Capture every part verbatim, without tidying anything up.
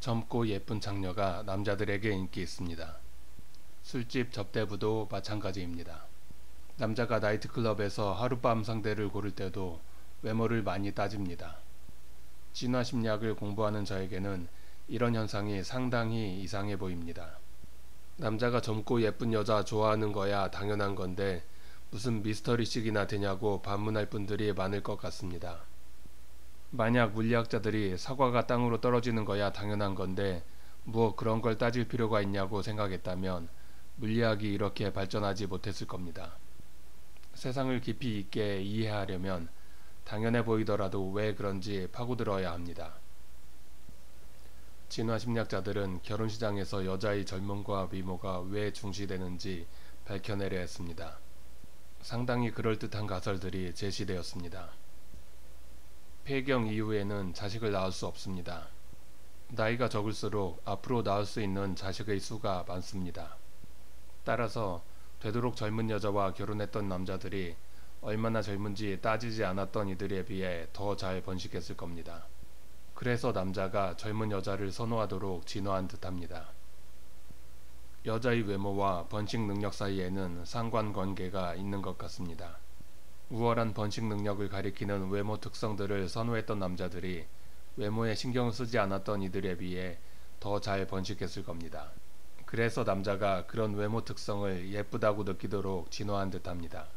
젊고 예쁜 장녀가 남자들에게 인기 있습니다. 술집 접대부도 마찬가지입니다. 남자가 나이트클럽에서 하룻밤 상대를 고를 때도 외모를 많이 따집니다. 진화심리학을 공부하는 저에게는 이런 현상이 상당히 이상해 보입니다. 남자가 젊고 예쁜 여자 좋아하는 거야 당연한 건데 무슨 미스터리식이나 되냐고 반문할 분들이 많을 것 같습니다. 만약 물리학자들이 사과가 땅으로 떨어지는 거야 당연한 건데 뭐 그런 걸 따질 필요가 있냐고 생각했다면 물리학이 이렇게 발전하지 못했을 겁니다. 세상을 깊이 있게 이해하려면 당연해 보이더라도 왜 그런지 파고들어야 합니다. 진화심리학자들은 결혼시장에서 여자의 젊음과 미모가 왜 중시되는지 밝혀내려 했습니다. 상당히 그럴듯한 가설들이 제시되었습니다. 폐경 이후에는 자식을 낳을 수 없습니다. 나이가 적을수록 앞으로 낳을 수 있는 자식의 수가 많습니다. 따라서 되도록 젊은 여자와 결혼했던 남자들이 얼마나 젊은지 따지지 않았던 이들에 비해 더 잘 번식했을 겁니다. 그래서 남자가 젊은 여자를 선호하도록 진화한 듯합니다. 여자의 외모와 번식 능력 사이에는 상관관계가 있는 것 같습니다. 우월한 번식 능력을 가리키는 외모 특성들을 선호했던 남자들이 외모에 신경을 쓰지 않았던 이들에 비해 더 잘 번식했을 겁니다. 그래서 남자가 그런 외모 특성을 예쁘다고 느끼도록 진화한 듯합니다.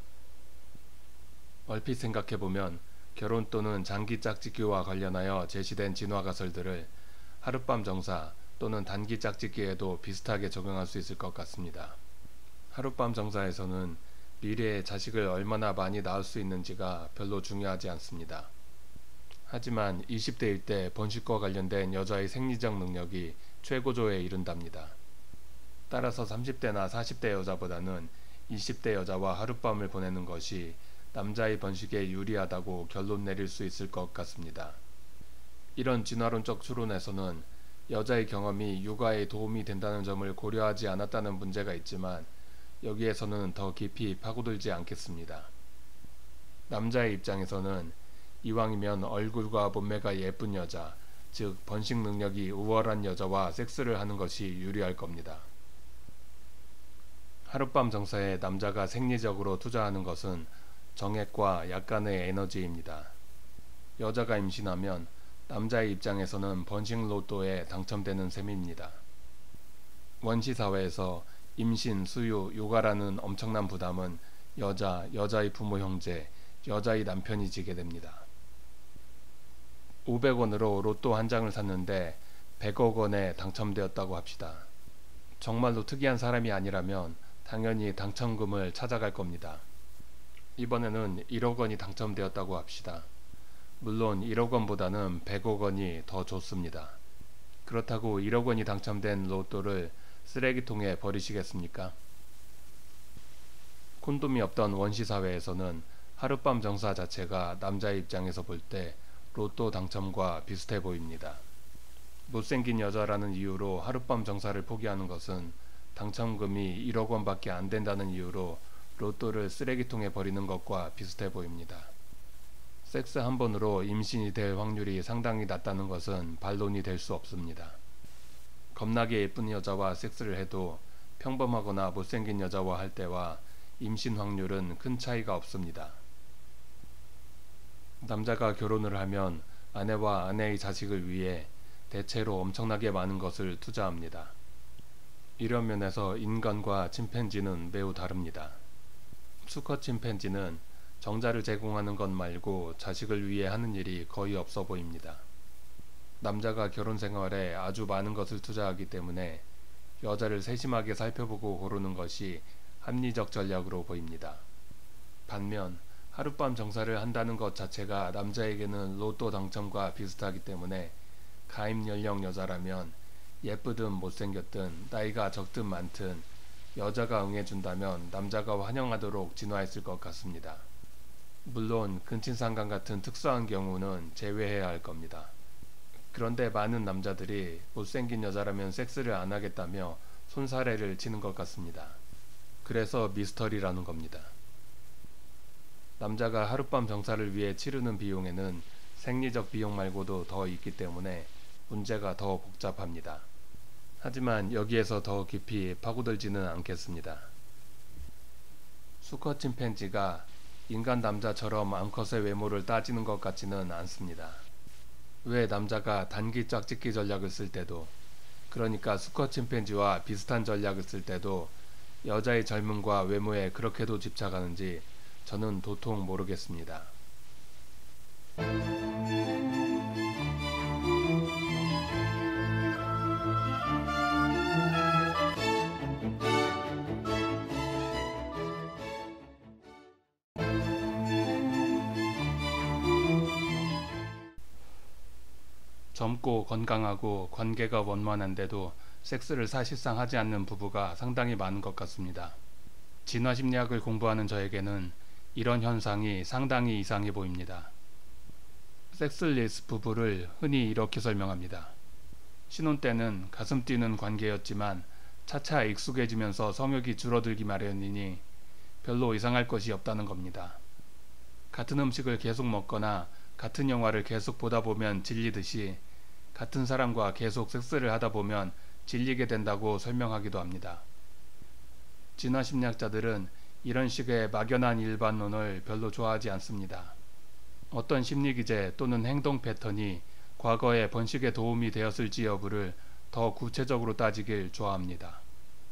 얼핏 생각해보면 결혼 또는 장기 짝짓기와 관련하여 제시된 진화 가설들을 하룻밤 정사 또는 단기 짝짓기에도 비슷하게 적용할 수 있을 것 같습니다. 하룻밤 정사에서는 미래에 자식을 얼마나 많이 낳을 수 있는지가 별로 중요하지 않습니다. 하지만 이십 대일 때 번식과 관련된 여자의 생리적 능력이 최고조에 이른답니다. 따라서 삼십 대나 사십 대 여자보다는 이십 대 여자와 하룻밤을 보내는 것이 남자의 번식에 유리하다고 결론 내릴 수 있을 것 같습니다. 이런 진화론적 추론에서는 여자의 경험이 육아에 도움이 된다는 점을 고려하지 않았다는 문제가 있지만 여기에서는 더 깊이 파고들지 않겠습니다. 남자의 입장에서는 이왕이면 얼굴과 몸매가 예쁜 여자, 즉 번식 능력이 우월한 여자와 섹스를 하는 것이 유리할 겁니다. 하룻밤 정사에 남자가 생리적으로 투자하는 것은 정액과 약간의 에너지입니다. 여자가 임신하면 남자의 입장에서는 번식 로또에 당첨되는 셈입니다. 원시사회에서 임신, 수유, 육아라는 엄청난 부담은 여자, 여자의 부모 형제, 여자의 남편이 지게 됩니다. 오백 원으로 로또 한 장을 샀는데 백억 원에 당첨되었다고 합시다. 정말로 특이한 사람이 아니라면 당연히 당첨금을 찾아갈 겁니다. 이번에는 일억 원이 당첨되었다고 합시다. 물론 일억 원보다는 백억 원이 더 좋습니다. 그렇다고 일억 원이 당첨된 로또를 쓰레기통에 버리시겠습니까? 콘돔이 없던 원시사회에서는 하룻밤 정사 자체가 남자의 입장에서 볼 때 로또 당첨과 비슷해 보입니다. 못생긴 여자라는 이유로 하룻밤 정사를 포기하는 것은 당첨금이 일억 원밖에 안 된다는 이유로 로또를 쓰레기통에 버리는 것과 비슷해 보입니다. 섹스 한 번으로 임신이 될 확률이 상당히 낮다는 것은 반론이 될 수 없습니다. 겁나게 예쁜 여자와 섹스를 해도 평범하거나 못생긴 여자와 할 때와 임신 확률은 큰 차이가 없습니다. 남자가 결혼을 하면 아내와 아내의 자식을 위해 대체로 엄청나게 많은 것을 투자합니다. 이런 면에서 인간과 침팬지는 매우 다릅니다. 수컷 침팬지는 정자를 제공하는 것 말고 자식을 위해 하는 일이 거의 없어 보입니다. 남자가 결혼 생활에 아주 많은 것을 투자하기 때문에 여자를 세심하게 살펴보고 고르는 것이 합리적 전략으로 보입니다. 반면 하룻밤 정사를 한다는 것 자체가 남자에게는 로또 당첨과 비슷하기 때문에 가입 연령 여자라면 예쁘든 못생겼든 나이가 적든 많든 여자가 응해준다면 남자가 환영하도록 진화했을 것 같습니다. 물론 근친상간 같은 특수한 경우는 제외해야 할 겁니다. 그런데 많은 남자들이 못생긴 여자라면 섹스를 안 하겠다며 손사래를 치는 것 같습니다. 그래서 미스터리라는 겁니다. 남자가 하룻밤 정사를 위해 치르는 비용에는 생리적 비용 말고도 더 있기 때문에 문제가 더 복잡합니다. 하지만 여기에서 더 깊이 파고들지는 않겠습니다. 수컷 침팬지가 인간 남자처럼 암컷의 외모를 따지는 것 같지는 않습니다. 왜 남자가 단기 짝짓기 전략을 쓸 때도, 그러니까 수컷 침팬지와 비슷한 전략을 쓸 때도 여자의 젊음과 외모에 그렇게도 집착하는지 저는 도통 모르겠습니다. 젊고 건강하고 관계가 원만한데도 섹스를 사실상 하지 않는 부부가 상당히 많은 것 같습니다. 진화심리학을 공부하는 저에게는 이런 현상이 상당히 이상해 보입니다. 섹슬리스 부부를 흔히 이렇게 설명합니다. 신혼 때는 가슴 뛰는 관계였지만 차차 익숙해지면서 성욕이 줄어들기 마련이니 별로 이상할 것이 없다는 겁니다. 같은 음식을 계속 먹거나 같은 영화를 계속 보다 보면 질리듯이 같은 사람과 계속 섹스를 하다 보면 질리게 된다고 설명하기도 합니다. 진화심리학자들은 이런 식의 막연한 일반론을 별로 좋아하지 않습니다. 어떤 심리기제 또는 행동 패턴이 과거의 번식에 도움이 되었을지 여부를 더 구체적으로 따지길 좋아합니다.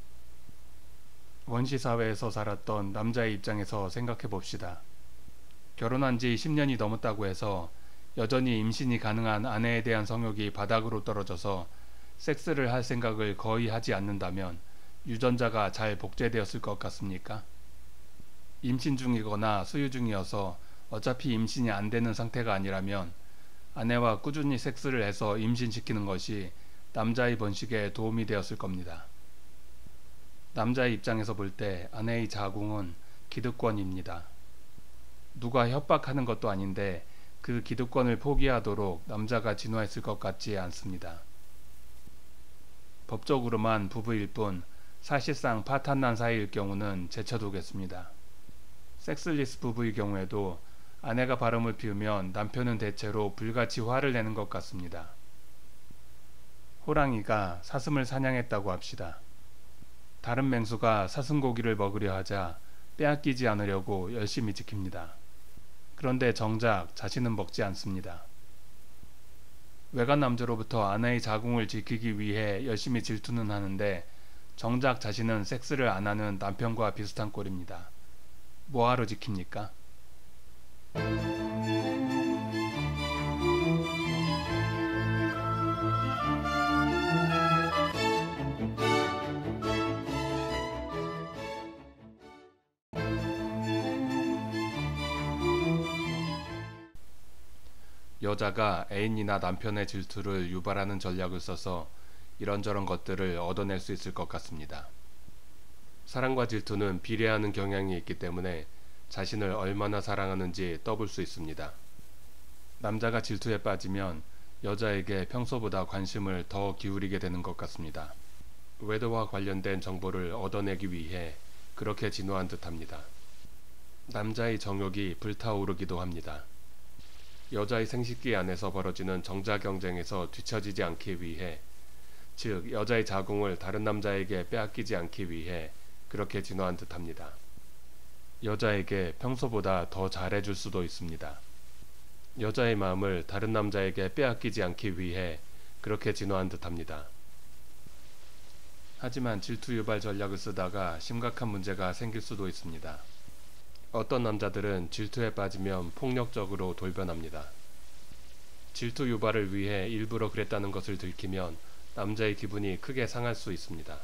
원시사회에서 살았던 남자의 입장에서 생각해 봅시다. 결혼한 지 십 년이 넘었다고 해서 여전히 임신이 가능한 아내에 대한 성욕이 바닥으로 떨어져서 섹스를 할 생각을 거의 하지 않는다면 유전자가 잘 복제되었을 것 같습니까? 임신 중이거나 수유 중이어서 어차피 임신이 안 되는 상태가 아니라면 아내와 꾸준히 섹스를 해서 임신시키는 것이 남자의 번식에 도움이 되었을 겁니다. 남자의 입장에서 볼 때 아내의 자궁은 기득권입니다. 누가 협박하는 것도 아닌데 그 기득권을 포기하도록 남자가 진화했을 것 같지 않습니다. 법적으로만 부부일 뿐 사실상 파탄난 사이일 경우는 제쳐두겠습니다. 섹슬리스 부부의 경우에도 아내가 바람을 피우면 남편은 대체로 불같이 화를 내는 것 같습니다. 호랑이가 사슴을 사냥했다고 합시다. 다른 맹수가 사슴고기를 먹으려 하자 빼앗기지 않으려고 열심히 지킵니다. 그런데 정작 자신은 먹지 않습니다. 외간 남자로부터 아내의 자궁을 지키기 위해 열심히 질투는 하는데 정작 자신은 섹스를 안 하는 남편과 비슷한 꼴입니다. 뭐하러 지킵니까? 여자가 애인이나 남편의 질투를 유발하는 전략을 써서 이런저런 것들을 얻어낼 수 있을 것 같습니다. 사랑과 질투는 비례하는 경향이 있기 때문에 자신을 얼마나 사랑하는지 떠볼 수 있습니다. 남자가 질투에 빠지면 여자에게 평소보다 관심을 더 기울이게 되는 것 같습니다. 외도와 관련된 정보를 얻어내기 위해 그렇게 진화한 듯합니다. 남자의 정욕이 불타오르기도 합니다. 여자의 생식기 안에서 벌어지는 정자 경쟁에서 뒤처지지 않기 위해, 즉 여자의 자궁을 다른 남자에게 빼앗기지 않기 위해 그렇게 진화한 듯합니다. 여자에게 평소보다 더 잘해줄 수도 있습니다. 여자의 마음을 다른 남자에게 빼앗기지 않기 위해 그렇게 진화한 듯합니다. 하지만 질투 유발 전략을 쓰다가 심각한 문제가 생길 수도 있습니다. 어떤 남자들은 질투에 빠지면 폭력적으로 돌변합니다. 질투 유발을 위해 일부러 그랬다는 것을 들키면 남자의 기분이 크게 상할 수 있습니다.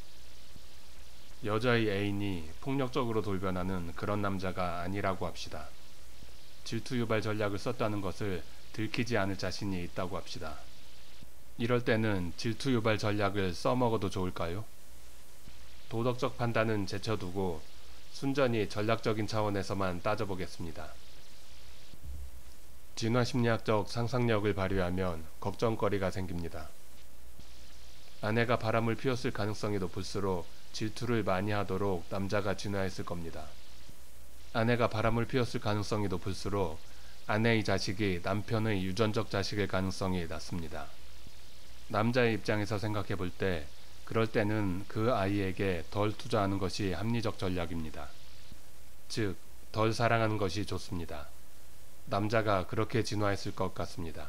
여자의 애인이 폭력적으로 돌변하는 그런 남자가 아니라고 합시다. 질투 유발 전략을 썼다는 것을 들키지 않을 자신이 있다고 합시다. 이럴 때는 질투 유발 전략을 써먹어도 좋을까요? 도덕적 판단은 제쳐두고 순전히 전략적인 차원에서만 따져보겠습니다. 진화심리학적 상상력을 발휘하면 걱정거리가 생깁니다. 아내가 바람을 피웠을 가능성이 높을수록 질투를 많이 하도록 남자가 진화했을 겁니다. 아내가 바람을 피웠을 가능성이 높을수록 아내의 자식이 남편의 유전적 자식일 가능성이 낮습니다. 남자의 입장에서 생각해 볼 때 그럴 때는 그 아이에게 덜 투자하는 것이 합리적 전략입니다. 즉, 덜 사랑하는 것이 좋습니다. 남자가 그렇게 진화했을 것 같습니다.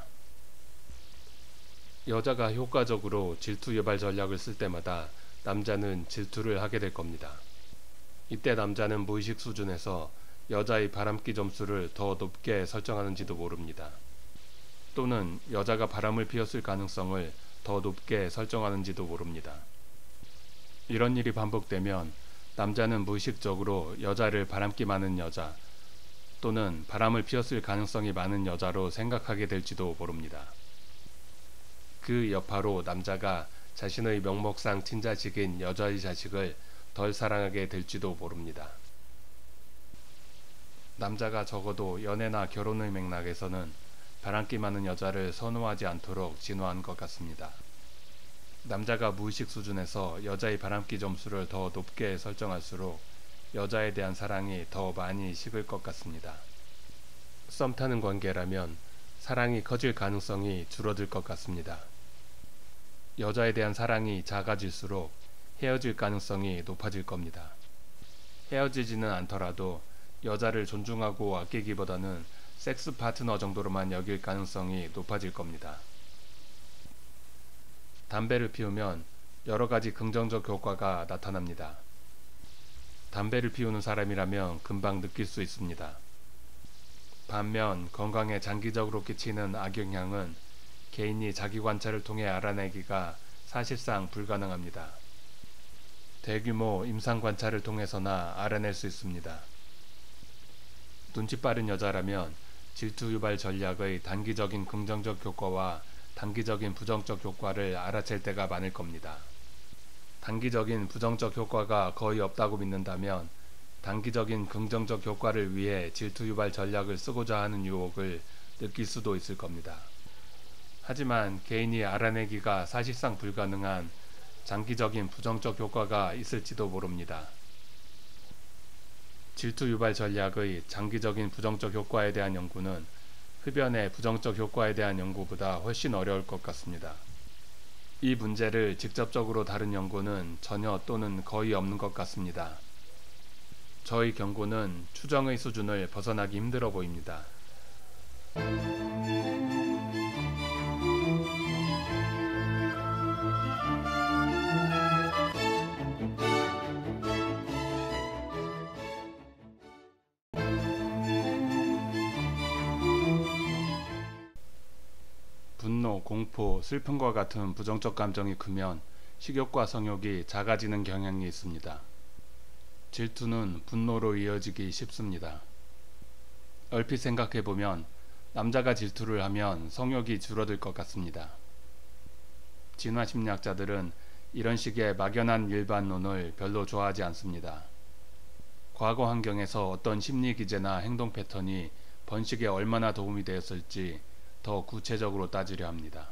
여자가 효과적으로 질투 유발 전략을 쓸 때마다 남자는 질투를 하게 될 겁니다. 이때 남자는 무의식 수준에서 여자의 바람기 점수를 더 높게 설정하는지도 모릅니다. 또는 여자가 바람을 피웠을 가능성을 더 높게 설정하는지도 모릅니다. 이런 일이 반복되면 남자는 무의식적으로 여자를 바람기 많은 여자 또는 바람을 피웠을 가능성이 많은 여자로 생각하게 될지도 모릅니다. 그 여파로 남자가 자신의 명목상 친자식인 여자의 자식을 덜 사랑하게 될지도 모릅니다. 남자가 적어도 연애나 결혼의 맥락에서는 바람기 많은 여자를 선호하지 않도록 진화한 것 같습니다. 남자가 무의식 수준에서 여자의 바람기 점수를 더 높게 설정할수록 여자에 대한 사랑이 더 많이 식을 것 같습니다. 썸 타는 관계라면 사랑이 커질 가능성이 줄어들 것 같습니다. 여자에 대한 사랑이 작아질수록 헤어질 가능성이 높아질 겁니다. 헤어지지는 않더라도 여자를 존중하고 아끼기보다는 섹스 파트너 정도로만 여길 가능성이 높아질 겁니다. 담배를 피우면 여러 가지 긍정적 효과가 나타납니다. 담배를 피우는 사람이라면 금방 느낄 수 있습니다. 반면 건강에 장기적으로 끼치는 악영향은 개인이 자기 관찰을 통해 알아내기가 사실상 불가능합니다. 대규모 임상 관찰을 통해서나 알아낼 수 있습니다. 눈치 빠른 여자라면 질투 유발 전략의 단기적인 긍정적 효과와 단기적인 부정적 효과를 알아챌 때가 많을 겁니다. 단기적인 부정적 효과가 거의 없다고 믿는다면 단기적인 긍정적 효과를 위해 질투 유발 전략을 쓰고자 하는 유혹을 느낄 수도 있을 겁니다. 하지만 개인이 알아내기가 사실상 불가능한 장기적인 부정적 효과가 있을지도 모릅니다. 질투 유발 전략의 장기적인 부정적 효과에 대한 연구는 흡연의 부정적 효과에 대한 연구보다 훨씬 어려울 것 같습니다. 이 문제를 직접적으로 다룬 연구는 전혀 또는 거의 없는 것 같습니다. 저희 경고는 추정의 수준을 벗어나기 힘들어 보입니다. 분노, 공포, 슬픔과 같은 부정적 감정이 크면 식욕과 성욕이 작아지는 경향이 있습니다. 질투는 분노로 이어지기 쉽습니다. 얼핏 생각해보면 남자가 질투를 하면 성욕이 줄어들 것 같습니다. 진화심리학자들은 이런 식의 막연한 일반론을 별로 좋아하지 않습니다. 과거 환경에서 어떤 심리 기제나 행동 패턴이 번식에 얼마나 도움이 되었을지 더 구체적으로 따지려 합니다.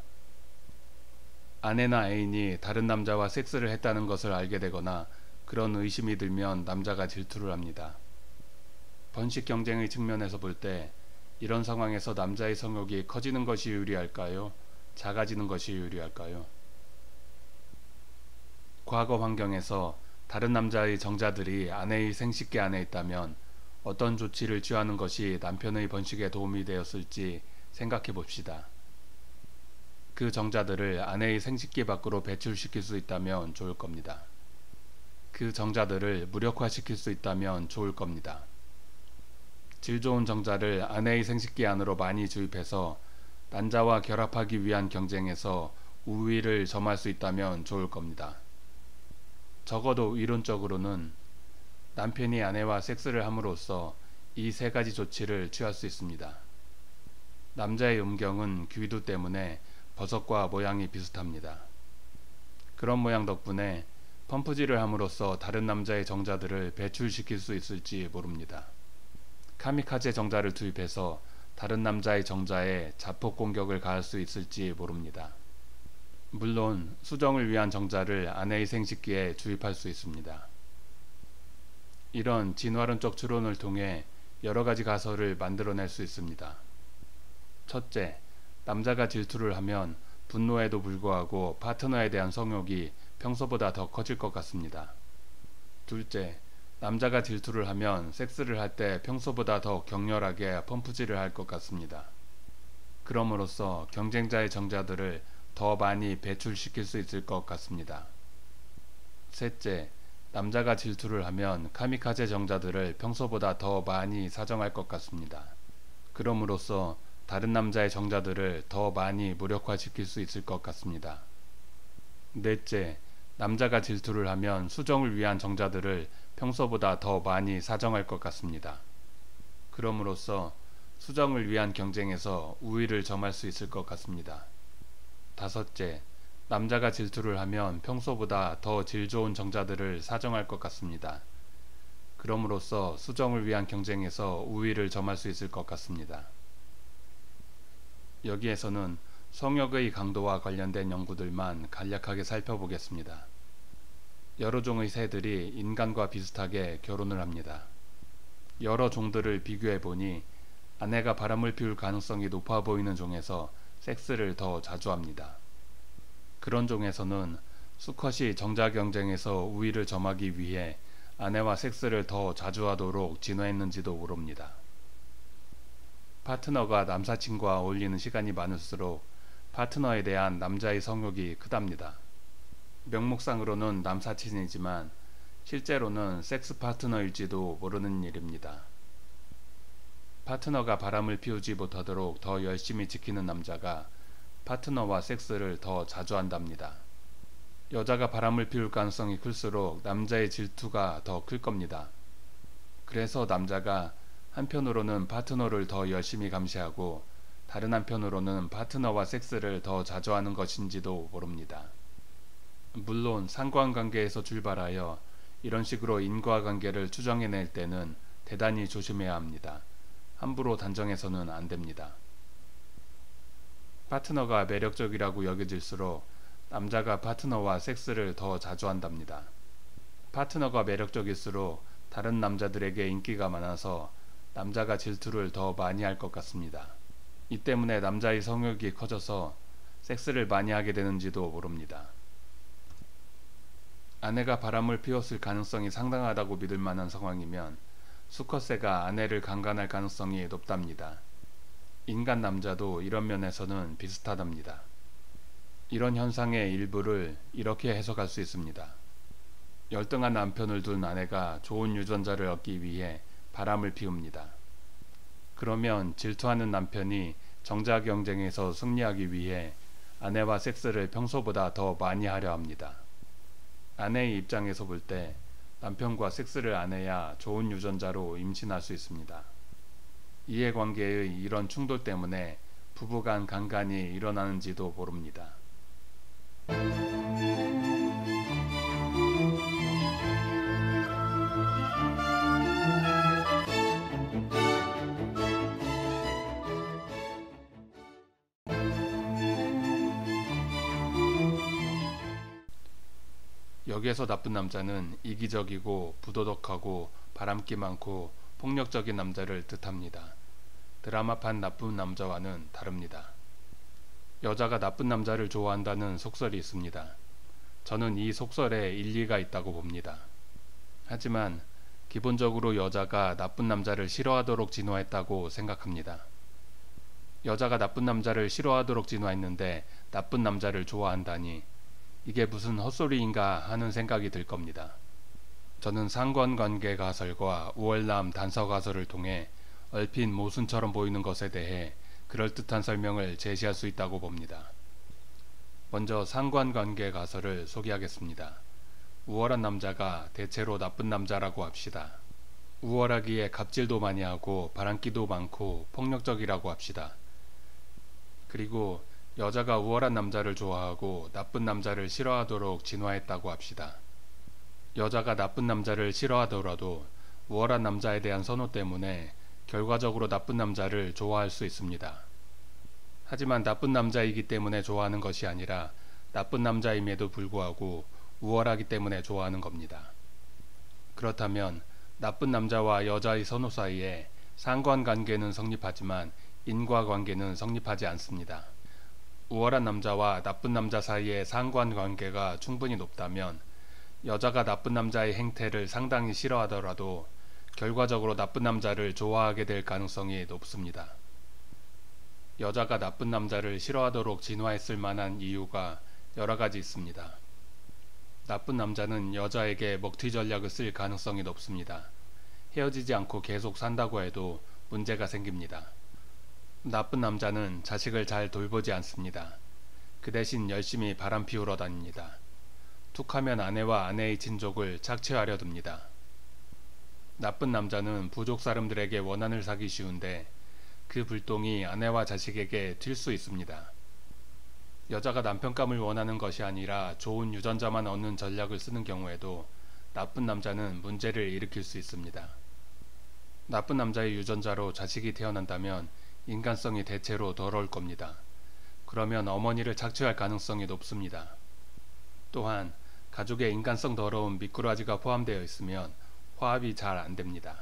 아내나 애인이 다른 남자와 섹스를 했다는 것을 알게 되거나 그런 의심이 들면 남자가 질투를 합니다. 번식 경쟁의 측면에서 볼 때 이런 상황에서 남자의 성욕이 커지는 것이 유리할까요? 작아지는 것이 유리할까요? 과거 환경에서 다른 남자의 정자들이 아내의 생식기 안에 있다면 어떤 조치를 취하는 것이 남편의 번식에 도움이 되었을지 생각해 봅시다. 그 정자들을 아내의 생식기 밖으로 배출시킬 수 있다면 좋을 겁니다. 그 정자들을 무력화시킬 수 있다면 좋을 겁니다. 질 좋은 정자를 아내의 생식기 안으로 많이 주입해서 난자와 결합하기 위한 경쟁에서 우위를 점할 수 있다면 좋을 겁니다. 적어도 이론적으로는 남편이 아내와 섹스를 함으로써 이 세 가지 조치를 취할 수 있습니다. 남자의 음경은 귀두 때문에 버섯과 모양이 비슷합니다. 그런 모양 덕분에 펌프질을 함으로써 다른 남자의 정자들을 배출시킬 수 있을지 모릅니다. 카미카제 정자를 투입해서 다른 남자의 정자에 자폭 공격을 가할 수 있을지 모릅니다. 물론 수정을 위한 정자를 아내의 생식기에 주입할 수 있습니다. 이런 진화론적 추론을 통해 여러 가지 가설을 만들어낼 수 있습니다. 첫째, 남자가 질투를 하면 분노에도 불구하고 파트너에 대한 성욕이 평소보다 더 커질 것 같습니다. 둘째, 남자가 질투를 하면 섹스를 할 때 평소보다 더 격렬하게 펌프질을 할 것 같습니다. 그럼으로써 경쟁자의 정자들을 더 많이 배출시킬 수 있을 것 같습니다. 셋째, 남자가 질투를 하면 카미카제 정자들을 평소보다 더 많이 사정할 것 같습니다. 그럼으로써 다른 남자의 정자들을 더 많이 무력화시킬 수 있을 것 같습니다. 넷째, 남자가 질투를 하면 수정을 위한 정자들을 평소보다 더 많이 사정할 것 같습니다. 그럼으로써 수정을 위한 경쟁에서 우위를 점할 수 있을 것 같습니다. 다섯째, 남자가 질투를 하면 평소보다 더 질 좋은 정자들을 사정할 것 같습니다. 그럼으로써 수정을 위한 경쟁에서 우위를 점할 수 있을 것 같습니다. 여기에서는 성욕의 강도와 관련된 연구들만 간략하게 살펴보겠습니다. 여러 종의 새들이 인간과 비슷하게 결혼을 합니다. 여러 종들을 비교해보니 아내가 바람을 피울 가능성이 높아 보이는 종에서 섹스를 더 자주 합니다. 그런 종에서는 수컷이 정자 경쟁에서 우위를 점하기 위해 아내와 섹스를 더 자주 하도록 진화했는지도 모릅니다. 파트너가 남사친과 어울리는 시간이 많을수록 파트너에 대한 남자의 성욕이 크답니다. 명목상으로는 남사친이지만 실제로는 섹스 파트너일지도 모르는 일입니다. 파트너가 바람을 피우지 못하도록 더 열심히 지키는 남자가 파트너와 섹스를 더 자주 한답니다. 여자가 바람을 피울 가능성이 클수록 남자의 질투가 더 클 겁니다. 그래서 남자가 한편으로는 파트너를 더 열심히 감시하고 다른 한편으로는 파트너와 섹스를 더 자주 하는 것인지도 모릅니다. 물론 상관관계에서 출발하여 이런 식으로 인과관계를 추정해낼 때는 대단히 조심해야 합니다. 함부로 단정해서는 안 됩니다. 파트너가 매력적이라고 여겨질수록 남자가 파트너와 섹스를 더 자주 한답니다. 파트너가 매력적일수록 다른 남자들에게 인기가 많아서 남자가 질투를 더 많이 할 것 같습니다. 이 때문에 남자의 성욕이 커져서 섹스를 많이 하게 되는지도 모릅니다. 아내가 바람을 피웠을 가능성이 상당하다고 믿을 만한 상황이면 수컷새가 아내를 강간할 가능성이 높답니다. 인간 남자도 이런 면에서는 비슷하답니다. 이런 현상의 일부를 이렇게 해석할 수 있습니다. 열등한 남편을 둔 아내가 좋은 유전자를 얻기 위해 바람을 피웁니다. 그러면 질투하는 남편이 정자 경쟁에서 승리하기 위해 아내와 섹스를 평소보다 더 많이 하려 합니다. 아내의 입장에서 볼 때 남편과 섹스를 안 해야 좋은 유전자로 임신할 수 있습니다. 이해관계의 이런 충돌 때문에 부부간 강간이 일어나는지도 모릅니다. 여기에서 나쁜 남자는 이기적이고 부도덕하고 바람기 많고 폭력적인 남자를 뜻합니다. 드라마판 나쁜 남자와는 다릅니다. 여자가 나쁜 남자를 좋아한다는 속설이 있습니다. 저는 이 속설에 일리가 있다고 봅니다. 하지만 기본적으로 여자가 나쁜 남자를 싫어하도록 진화했다고 생각합니다. 여자가 나쁜 남자를 싫어하도록 진화했는데 나쁜 남자를 좋아한다니 이게 무슨 헛소리인가 하는 생각이 들 겁니다. 저는 상관관계 가설과 우월남 단서 가설을 통해 얼핏 모순처럼 보이는 것에 대해 그럴듯한 설명을 제시할 수 있다고 봅니다. 먼저 상관관계 가설을 소개하겠습니다. 우월한 남자가 대체로 나쁜 남자라고 합시다. 우월하기에 갑질도 많이 하고 바람기도 많고 폭력적이라고 합시다. 그리고 여자가 우월한 남자를 좋아하고 나쁜 남자를 싫어하도록 진화했다고 합시다. 여자가 나쁜 남자를 싫어하더라도 우월한 남자에 대한 선호 때문에 결과적으로 나쁜 남자를 좋아할 수 있습니다. 하지만 나쁜 남자이기 때문에 좋아하는 것이 아니라 나쁜 남자임에도 불구하고 우월하기 때문에 좋아하는 겁니다. 그렇다면 나쁜 남자와 여자의 선호 사이에 상관관계는 성립하지만 인과관계는 성립하지 않습니다. 우월한 남자와 나쁜 남자 사이의 상관관계가 충분히 높다면 여자가 나쁜 남자의 행태를 상당히 싫어하더라도 결과적으로 나쁜 남자를 좋아하게 될 가능성이 높습니다. 여자가 나쁜 남자를 싫어하도록 진화했을 만한 이유가 여러 가지 있습니다. 나쁜 남자는 여자에게 먹튀 전략을 쓸 가능성이 높습니다. 헤어지지 않고 계속 산다고 해도 문제가 생깁니다. 나쁜 남자는 자식을 잘 돌보지 않습니다. 그 대신 열심히 바람 피우러 다닙니다. 툭하면 아내와 아내의 친족을 착취하려 듭니다. 나쁜 남자는 부족 사람들에게 원한을 사기 쉬운데 그 불똥이 아내와 자식에게 튈 수 있습니다. 여자가 남편감을 원하는 것이 아니라 좋은 유전자만 얻는 전략을 쓰는 경우에도 나쁜 남자는 문제를 일으킬 수 있습니다. 나쁜 남자의 유전자로 자식이 태어난다면 인간성이 대체로 더러울 겁니다. 그러면 어머니를 착취할 가능성이 높습니다. 또한 가족에 인간성 더러운 미꾸라지가 포함되어 있으면 화합이 잘 안됩니다.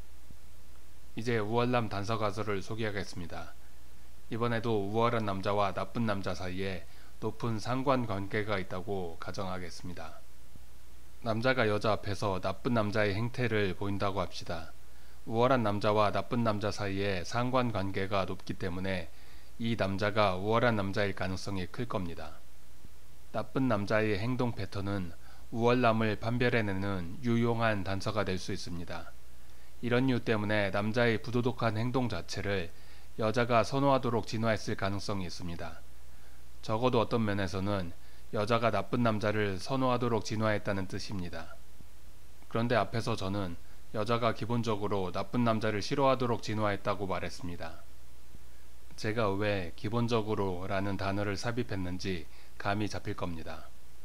이제 우월남 단서가설을 소개하겠습니다. 이번에도 우월한 남자와 나쁜 남자 사이에 높은 상관관계가 있다고 가정하겠습니다. 남자가 여자 앞에서 나쁜 남자의 행태를 보인다고 합시다. 우월한 남자와 나쁜 남자 사이에 상관관계가 높기 때문에 이 남자가 우월한 남자일 가능성이 클 겁니다. 나쁜 남자의 행동 패턴은 우월남을 판별해내는 유용한 단서가 될 수 있습니다. 이런 이유 때문에 남자의 부도덕한 행동 자체를 여자가 선호하도록 진화했을 가능성이 있습니다. 적어도 어떤 면에서는 여자가 나쁜 남자를 선호하도록 진화했다는 뜻입니다. 그런데 앞에서 저는 여자가 기본적으로 나쁜 남자를 싫어하도록 진화했다고 말했습니다. 제가 왜 기본적으로 라는 단어를 삽입했는지 감이 잡힐 겁니다.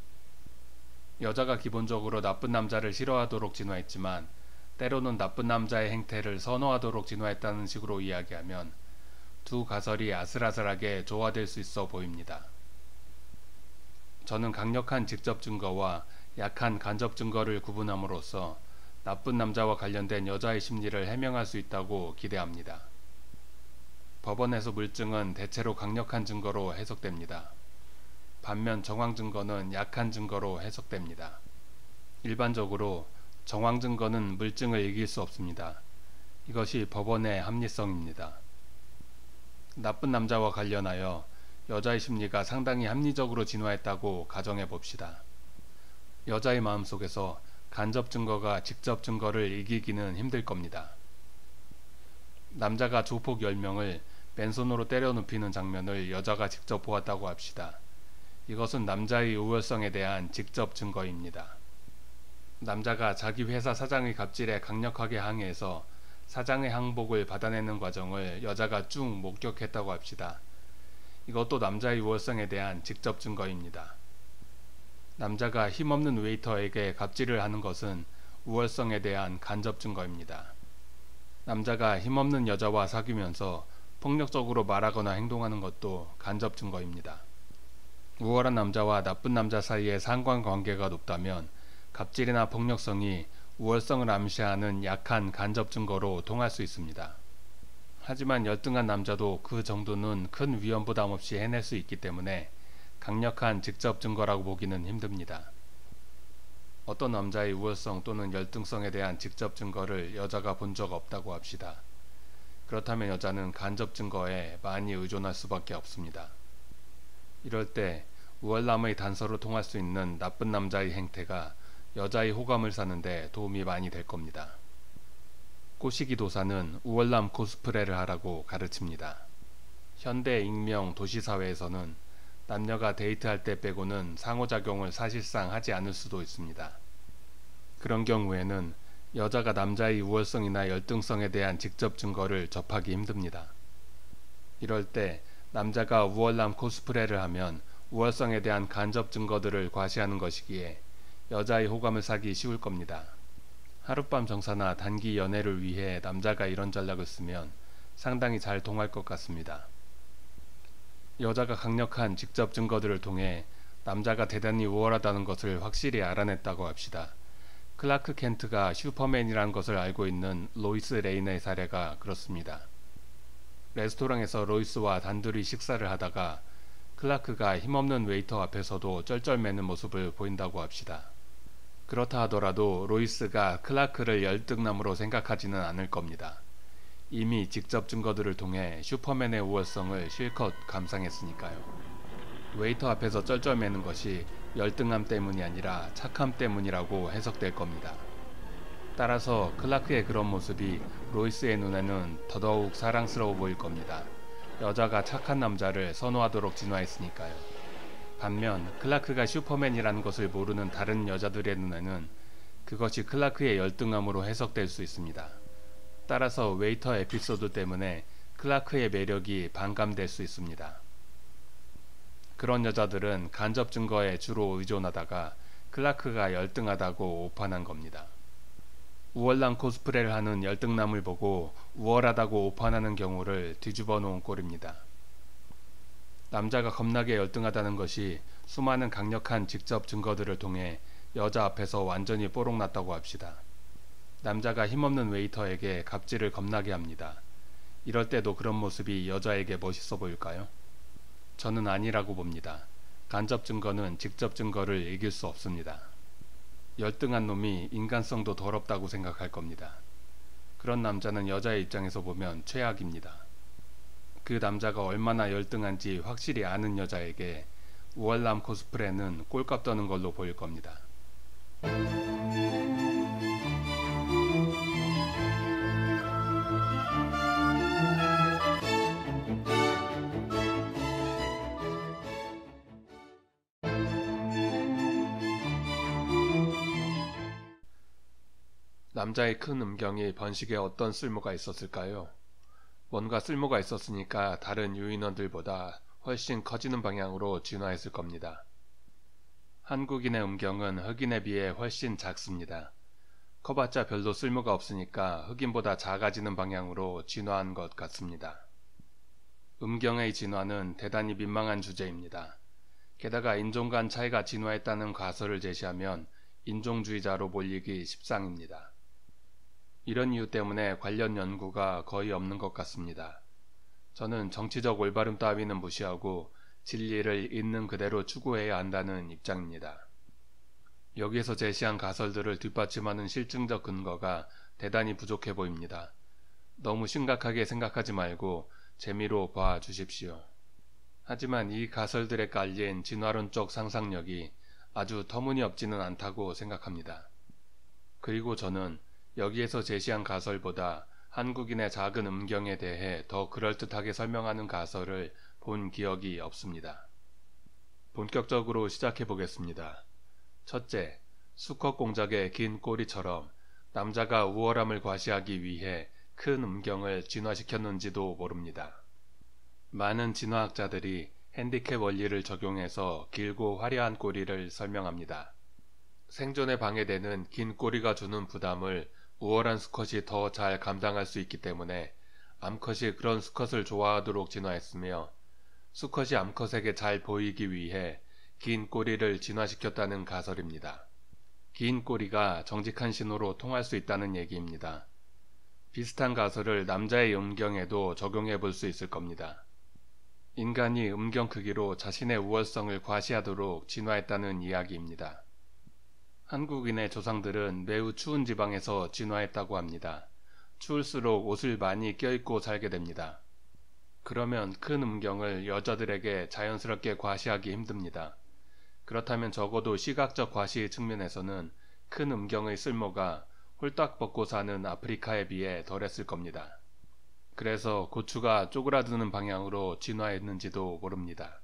여자가 기본적으로 나쁜 남자를 싫어하도록 진화했지만 때로는 나쁜 남자의 행태를 선호하도록 진화했다는 식으로 이야기하면 두 가설이 아슬아슬하게 조화될 수 있어 보입니다. 저는 강력한 직접 증거와 약한 간접 증거를 구분함으로써 나쁜 남자와 관련된 여자의 심리를 해명할 수 있다고 기대합니다. 법원에서 물증은 대체로 강력한 증거로 해석됩니다. 반면 정황 증거는 약한 증거로 해석됩니다. 일반적으로 정황 증거는 물증을 이길 수 없습니다. 이것이 법원의 합리성입니다. 나쁜 남자와 관련하여 여자의 심리가 상당히 합리적으로 진화했다고 가정해 봅시다. 여자의 마음속에서 간접 증거가 직접 증거를 이기기는 힘들 겁니다. 남자가 조폭 열 명을 맨손으로 때려 눕히는 장면을 여자가 직접 보았다고 합시다. 이것은 남자의 우월성에 대한 직접 증거입니다. 남자가 자기 회사 사장의 갑질에 강력하게 항의해서 사장의 항복을 받아내는 과정을 여자가 쭉 목격했다고 합시다. 이것도 남자의 우월성에 대한 직접 증거입니다. 남자가 힘없는 웨이터에게 갑질을 하는 것은 우월성에 대한 간접 증거입니다. 남자가 힘없는 여자와 사귀면서 폭력적으로 말하거나 행동하는 것도 간접 증거입니다. 우월한 남자와 나쁜 남자 사이의 상관관계가 높다면 갑질이나 폭력성이 우월성을 암시하는 약한 간접 증거로 통할 수 있습니다. 하지만 열등한 남자도 그 정도는 큰 위험 부담 없이 해낼 수 있기 때문에 강력한 직접 증거라고 보기는 힘듭니다. 어떤 남자의 우월성 또는 열등성에 대한 직접 증거를 여자가 본 적 없다고 합시다. 그렇다면 여자는 간접 증거에 많이 의존할 수밖에 없습니다. 이럴 때 우월남의 단서로 통할 수 있는 나쁜 남자의 행태가 여자의 호감을 사는데 도움이 많이 될 겁니다. 꼬시기 도사는 우월남 코스프레를 하라고 가르칩니다. 현대 익명 도시사회에서는 남녀가 데이트할 때 빼고는 상호작용을 사실상 하지 않을 수도 있습니다. 그런 경우에는 여자가 남자의 우월성이나 열등성에 대한 직접 증거를 접하기 힘듭니다. 이럴 때 남자가 우월남 코스프레를 하면 우월성에 대한 간접 증거들을 과시하는 것이기에 여자의 호감을 사기 쉬울 겁니다. 하룻밤 정사나 단기 연애를 위해 남자가 이런 전략을 쓰면 상당히 잘 통할 것 같습니다. 여자가 강력한 직접 증거들을 통해 남자가 대단히 우월하다는 것을 확실히 알아냈다고 합시다. 클라크 켄트가 슈퍼맨이라는 것을 알고 있는 로이스 레인의 사례가 그렇습니다. 레스토랑에서 로이스와 단둘이 식사를 하다가 클라크가 힘없는 웨이터 앞에서도 쩔쩔매는 모습을 보인다고 합시다. 그렇다 하더라도 로이스가 클라크를 열등남으로 생각하지는 않을 겁니다. 이미 직접 증거들을 통해 슈퍼맨의 우월성을 실컷 감상했으니까요. 웨이터 앞에서 쩔쩔매는 것이 열등함 때문이 아니라 착함 때문이라고 해석될 겁니다. 따라서 클라크의 그런 모습이 로이스의 눈에는 더더욱 사랑스러워 보일 겁니다. 여자가 착한 남자를 선호하도록 진화했으니까요. 반면 클라크가 슈퍼맨이라는 것을 모르는 다른 여자들의 눈에는 그것이 클라크의 열등함으로 해석될 수 있습니다. 따라서 웨이터 에피소드 때문에 클라크의 매력이 반감될 수 있습니다. 그런 여자들은 간접 증거에 주로 의존하다가 클라크가 열등하다고 오판한 겁니다. 우월남 코스프레를 하는 열등남을 보고 우월하다고 오판하는 경우를 뒤집어 놓은 꼴입니다. 남자가 겁나게 열등하다는 것이 수많은 강력한 직접 증거들을 통해 여자 앞에서 완전히 뽀록났다고 합시다. 남자가 힘없는 웨이터에게 갑질을 겁나게 합니다. 이럴 때도 그런 모습이 여자에게 멋있어 보일까요? 저는 아니라고 봅니다. 간접 증거는 직접 증거를 이길 수 없습니다. 열등한 놈이 인간성도 더럽다고 생각할 겁니다. 그런 남자는 여자의 입장에서 보면 최악입니다. 그 남자가 얼마나 열등한지 확실히 아는 여자에게 우월남 코스프레는 꼴값 떠는 걸로 보일 겁니다. 남자의 큰 음경이 번식에 어떤 쓸모가 있었을까요? 뭔가 쓸모가 있었으니까 다른 유인원들보다 훨씬 커지는 방향으로 진화했을 겁니다. 한국인의 음경은 흑인에 비해 훨씬 작습니다. 커봤자 별로 쓸모가 없으니까 흑인보다 작아지는 방향으로 진화한 것 같습니다. 음경의 진화는 대단히 민망한 주제입니다. 게다가 인종 간 차이가 진화했다는 가설을 제시하면 인종주의자로 몰리기 십상입니다. 이런 이유 때문에 관련 연구가 거의 없는 것 같습니다. 저는 정치적 올바름 따위는 무시하고 진리를 있는 그대로 추구해야 한다는 입장입니다. 여기에서 제시한 가설들을 뒷받침하는 실증적 근거가 대단히 부족해 보입니다. 너무 심각하게 생각하지 말고 재미로 봐 주십시오. 하지만 이 가설들에 깔린 진화론적 상상력이 아주 터무니없지는 않다고 생각합니다. 그리고 저는 여기에서 제시한 가설보다 한국인의 작은 음경에 대해 더 그럴듯하게 설명하는 가설을 본 기억이 없습니다. 본격적으로 시작해 보겠습니다. 첫째, 수컷 공작의 긴 꼬리처럼 남자가 우월함을 과시하기 위해 큰 음경을 진화시켰는지도 모릅니다. 많은 진화학자들이 핸디캡 원리를 적용해서 길고 화려한 꼬리를 설명합니다. 생존에 방해되는 긴 꼬리가 주는 부담을 우월한 수컷이 더 잘 감당할 수 있기 때문에 암컷이 그런 수컷을 좋아하도록 진화했으며 수컷이 암컷에게 잘 보이기 위해 긴 꼬리를 진화시켰다는 가설입니다. 긴 꼬리가 정직한 신호로 통할 수 있다는 얘기입니다. 비슷한 가설을 남자의 음경에도 적용해 볼 수 있을 겁니다. 인간이 음경 크기로 자신의 우월성을 과시하도록 진화했다는 이야기입니다. 한국인의 조상들은 매우 추운 지방에서 진화했다고 합니다. 추울수록 옷을 많이 껴입고 살게 됩니다. 그러면 큰 음경을 여자들에게 자연스럽게 과시하기 힘듭니다. 그렇다면 적어도 시각적 과시 측면에서는 큰 음경의 쓸모가 홀딱 벗고 사는 아프리카에 비해 덜했을 겁니다. 그래서 고추가 쪼그라드는 방향으로 진화했는지도 모릅니다.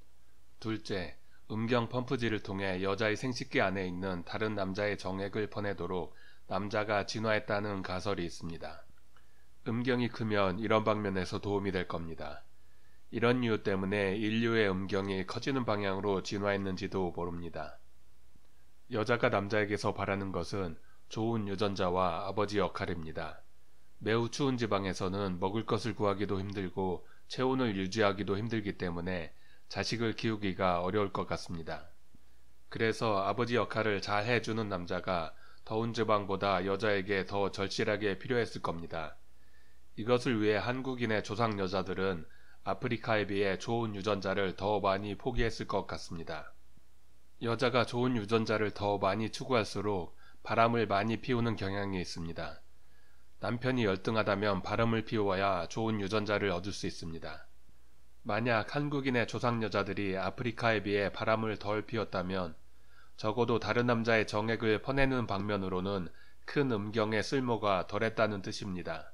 둘째, 음경 펌프질을 통해 여자의 생식기 안에 있는 다른 남자의 정액을 퍼내도록 남자가 진화했다는 가설이 있습니다. 음경이 크면 이런 방면에서 도움이 될 겁니다. 이런 이유 때문에 인류의 음경이 커지는 방향으로 진화했는지도 모릅니다. 여자가 남자에게서 바라는 것은 좋은 유전자와 아버지 역할입니다. 매우 추운 지방에서는 먹을 것을 구하기도 힘들고 체온을 유지하기도 힘들기 때문에 자식을 키우기가 어려울 것 같습니다. 그래서 아버지 역할을 잘 해주는 남자가 더운 지방보다 여자에게 더 절실하게 필요했을 겁니다. 이것을 위해 한국인의 조상 여자들은 아프리카에 비해 좋은 유전자를 더 많이 포기했을 것 같습니다. 여자가 좋은 유전자를 더 많이 추구할수록 바람을 많이 피우는 경향이 있습니다. 남편이 열등하다면 바람을 피워야 좋은 유전자를 얻을 수 있습니다. 만약 한국인의 조상 여자들이 아프리카에 비해 바람을 덜 피웠다면 적어도 다른 남자의 정액을 퍼내는 방면으로는 큰 음경의 쓸모가 덜했다는 뜻입니다.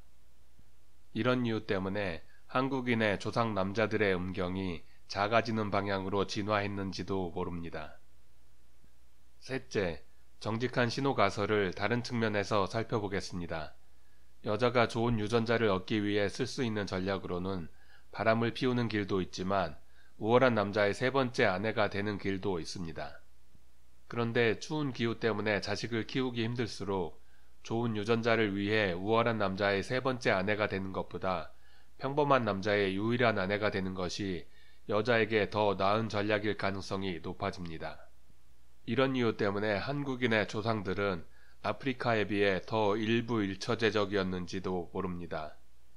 이런 이유 때문에 한국인의 조상 남자들의 음경이 작아지는 방향으로 진화했는지도 모릅니다. 셋째, 정직한 신호 가설을 다른 측면에서 살펴보겠습니다. 여자가 좋은 유전자를 얻기 위해 쓸 수 있는 전략으로는 바람을 피우는 길도 있지만 우월한 남자의 세 번째 아내가 되는 길도 있습니다. 그런데 추운 기후 때문에 자식을 키우기 힘들수록 좋은 유전자를 위해 우월한 남자의 세 번째 아내가 되는 것보다 평범한 남자의 유일한 아내가 되는 것이 여자에게 더 나은 전략일 가능성이 높아집니다. 이런 이유 때문에 한국인의 조상들은 아프리카에 비해 더 일부일처제적이었는지도 모릅니다.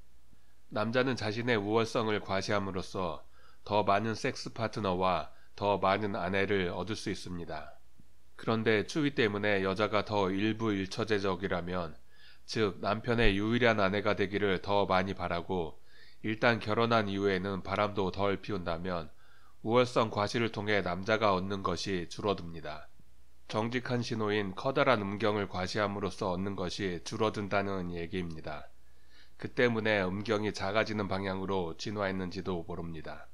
남자는 자신의 우월성을 과시함으로써 더 많은 섹스 파트너와 더 많은 아내를 얻을 수 있습니다. 그런데 추위 때문에 여자가 더 일부일처제적이라면, 즉 남편의 유일한 아내가 되기를 더 많이 바라고 일단 결혼한 이후에는 바람도 덜 피운다면 우월성 과시를 통해 남자가 얻는 것이 줄어듭니다. 정직한 신호인 커다란 음경을 과시함으로써 얻는 것이 줄어든다는 얘기입니다. 그 때문에 음경이 작아지는 방향으로 진화했는지도 모릅니다.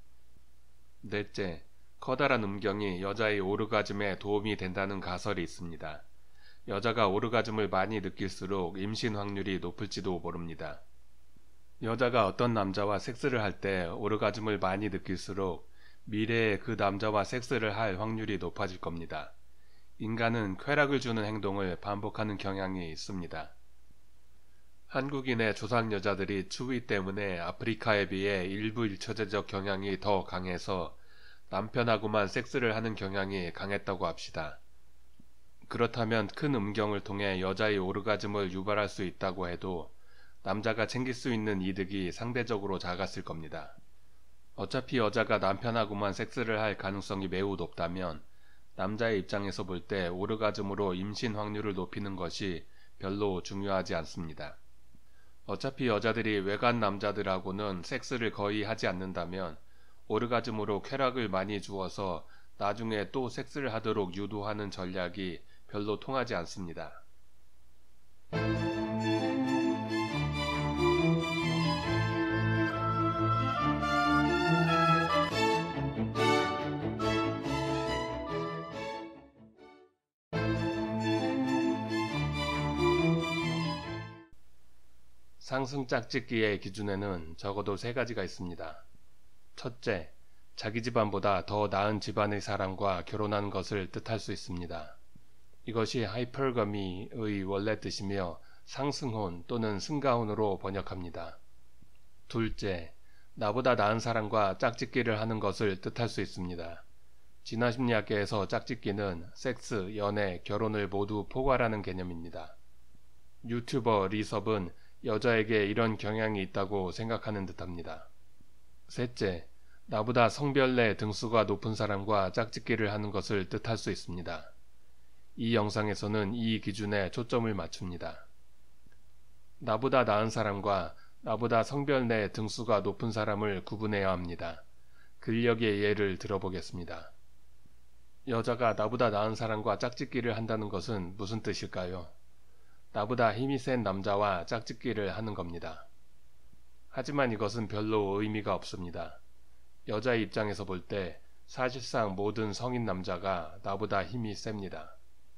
넷째, 커다란 음경이 여자의 오르가즘에 도움이 된다는 가설이 있습니다. 여자가 오르가즘을 많이 느낄수록 임신 확률이 높을지도 모릅니다. 여자가 어떤 남자와 섹스를 할 때 오르가즘을 많이 느낄수록 미래에 그 남자와 섹스를 할 확률이 높아질 겁니다. 인간은 쾌락을 주는 행동을 반복하는 경향이 있습니다. 한국인의 조상 여자들이 추위 때문에 아프리카에 비해 일부일처제적 경향이 더 강해서 남편하고만 섹스를 하는 경향이 강했다고 합시다. 그렇다면 큰 음경을 통해 여자의 오르가즘을 유발할 수 있다고 해도 남자가 챙길 수 있는 이득이 상대적으로 작았을 겁니다. 어차피 여자가 남편하고만 섹스를 할 가능성이 매우 높다면 남자의 입장에서 볼 때 오르가즘으로 임신 확률을 높이는 것이 별로 중요하지 않습니다. 어차피 여자들이 외간 남자들하고는 섹스를 거의 하지 않는다면 오르가즘으로 쾌락을 많이 주어서 나중에 또 섹스를 하도록 유도하는 전략이 별로 통하지 않습니다. 상승 짝짓기의 기준에는 적어도 세 가지가 있습니다. 첫째, 자기 집안보다 더 나은 집안의 사람과 결혼하는 것을 뜻할 수 있습니다. 이것이 하이퍼거미의 원래 뜻이며 상승혼 또는 승가혼으로 번역합니다. 둘째, 나보다 나은 사람과 짝짓기를 하는 것을 뜻할 수 있습니다. 진화심리학계에서 짝짓기는 섹스, 연애, 결혼을 모두 포괄하는 개념입니다. 유튜버 리섭은 여자에게 이런 경향이 있다고 생각하는 듯합니다. 셋째, 나보다 성별 내 등수가 높은 사람과 짝짓기를 하는 것을 뜻할 수 있습니다. 이 영상에서는 이 기준에 초점을 맞춥니다. 나보다 나은 사람과 나보다 성별 내 등수가 높은 사람을 구분해야 합니다. 근력의 예를 들어보겠습니다. 여자가 나보다 나은 사람과 짝짓기를 한다는 것은 무슨 뜻일까요? 나보다 힘이 센 남자와 짝짓기를 하는 겁니다. 하지만 이것은 별로 의미가 없습니다. 여자의 입장에서 볼 때 사실상 모든 성인 남자가 나보다 힘이 셉니다.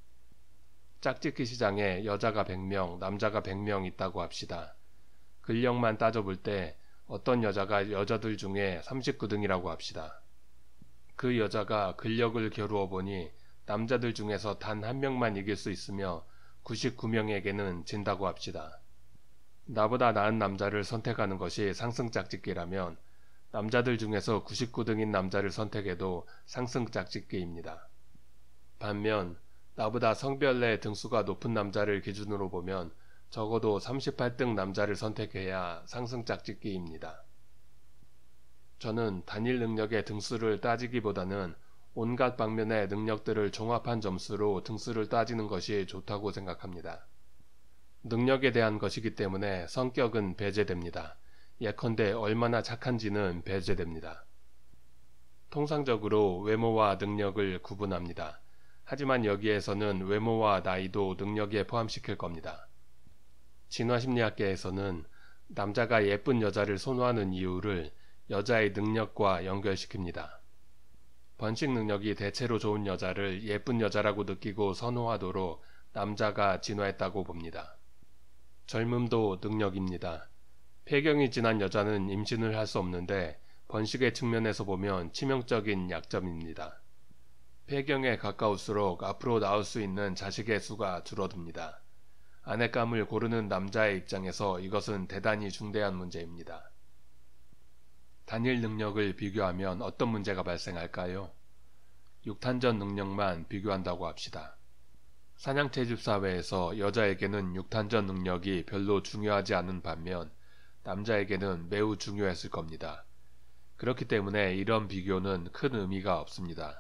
짝짓기 시장에 여자가 백 명, 남자가 백 명 있다고 합시다. 근력만 따져볼 때 어떤 여자가 여자들 중에 삼십구 등이라고 합시다. 그 여자가 근력을 겨루어 보니 남자들 중에서 단 한 명만 이길 수 있으며 구십구 명에게는 진다고 합시다. 나보다 나은 남자를 선택하는 것이 상승 짝짓기라면 남자들 중에서 구십구 등인 남자를 선택해도 상승 짝짓기입니다. 반면 나보다 성별 내 등수가 높은 남자를 기준으로 보면 적어도 삼십팔 등 남자를 선택해야 상승 짝짓기입니다. 저는 단일 능력의 등수를 따지기보다는 온갖 방면의 능력들을 종합한 점수로 등수를 따지는 것이 좋다고 생각합니다. 능력에 대한 것이기 때문에 성격은 배제됩니다. 예컨대 얼마나 착한지는 배제됩니다. 통상적으로 외모와 능력을 구분합니다. 하지만 여기에서는 외모와 나이도 능력에 포함시킬 겁니다. 진화심리학계에서는 남자가 예쁜 여자를 선호하는 이유를 여자의 능력과 연결시킵니다. 번식 능력이 대체로 좋은 여자를 예쁜 여자라고 느끼고 선호하도록 남자가 진화했다고 봅니다. 젊음도 능력입니다. 폐경이 지난 여자는 임신을 할 수 없는데 번식의 측면에서 보면 치명적인 약점입니다. 폐경에 가까울수록 앞으로 낳을 수 있는 자식의 수가 줄어듭니다. 아내감을 고르는 남자의 입장에서 이것은 대단히 중대한 문제입니다. 단일 능력을 비교하면 어떤 문제가 발생할까요? 육탄전 능력만 비교한다고 합시다. 사냥채집 사회에서 여자에게는 육탄전 능력이 별로 중요하지 않은 반면 남자에게는 매우 중요했을 겁니다. 그렇기 때문에 이런 비교는 큰 의미가 없습니다.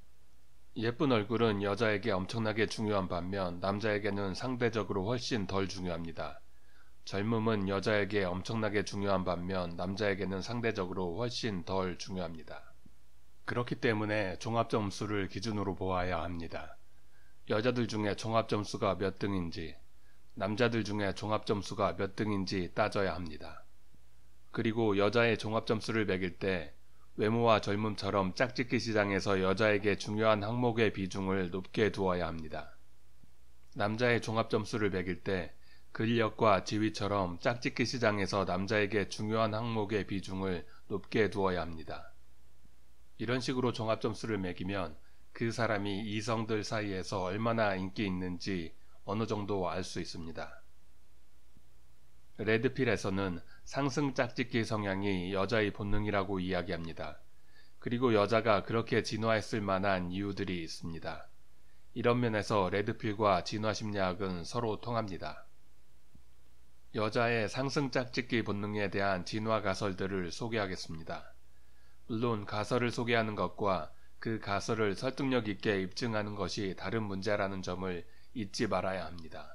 예쁜 얼굴은 여자에게 엄청나게 중요한 반면 남자에게는 상대적으로 훨씬 덜 중요합니다. 젊음은 여자에게 엄청나게 중요한 반면 남자에게는 상대적으로 훨씬 덜 중요합니다. 그렇기 때문에 종합점수를 기준으로 보아야 합니다. 여자들 중에 종합점수가 몇 등인지, 남자들 중에 종합점수가 몇 등인지 따져야 합니다. 그리고 여자의 종합점수를 매길 때 외모와 젊음처럼 짝짓기 시장에서 여자에게 중요한 항목의 비중을 높게 두어야 합니다. 남자의 종합점수를 매길 때 근력과 지위처럼 짝짓기 시장에서 남자에게 중요한 항목의 비중을 높게 두어야 합니다. 이런 식으로 종합점수를 매기면 그 사람이 이성들 사이에서 얼마나 인기 있는지 어느 정도 알 수 있습니다. 레드필에서는 상승 짝짓기 성향이 여자의 본능이라고 이야기합니다. 그리고 여자가 그렇게 진화했을 만한 이유들이 있습니다. 이런 면에서 레드필과 진화심리학은 서로 통합니다. 여자의 상승 짝짓기 본능에 대한 진화 가설들을 소개하겠습니다. 물론 가설을 소개하는 것과 그 가설을 설득력 있게 입증하는 것이 다른 문제라는 점을 잊지 말아야 합니다.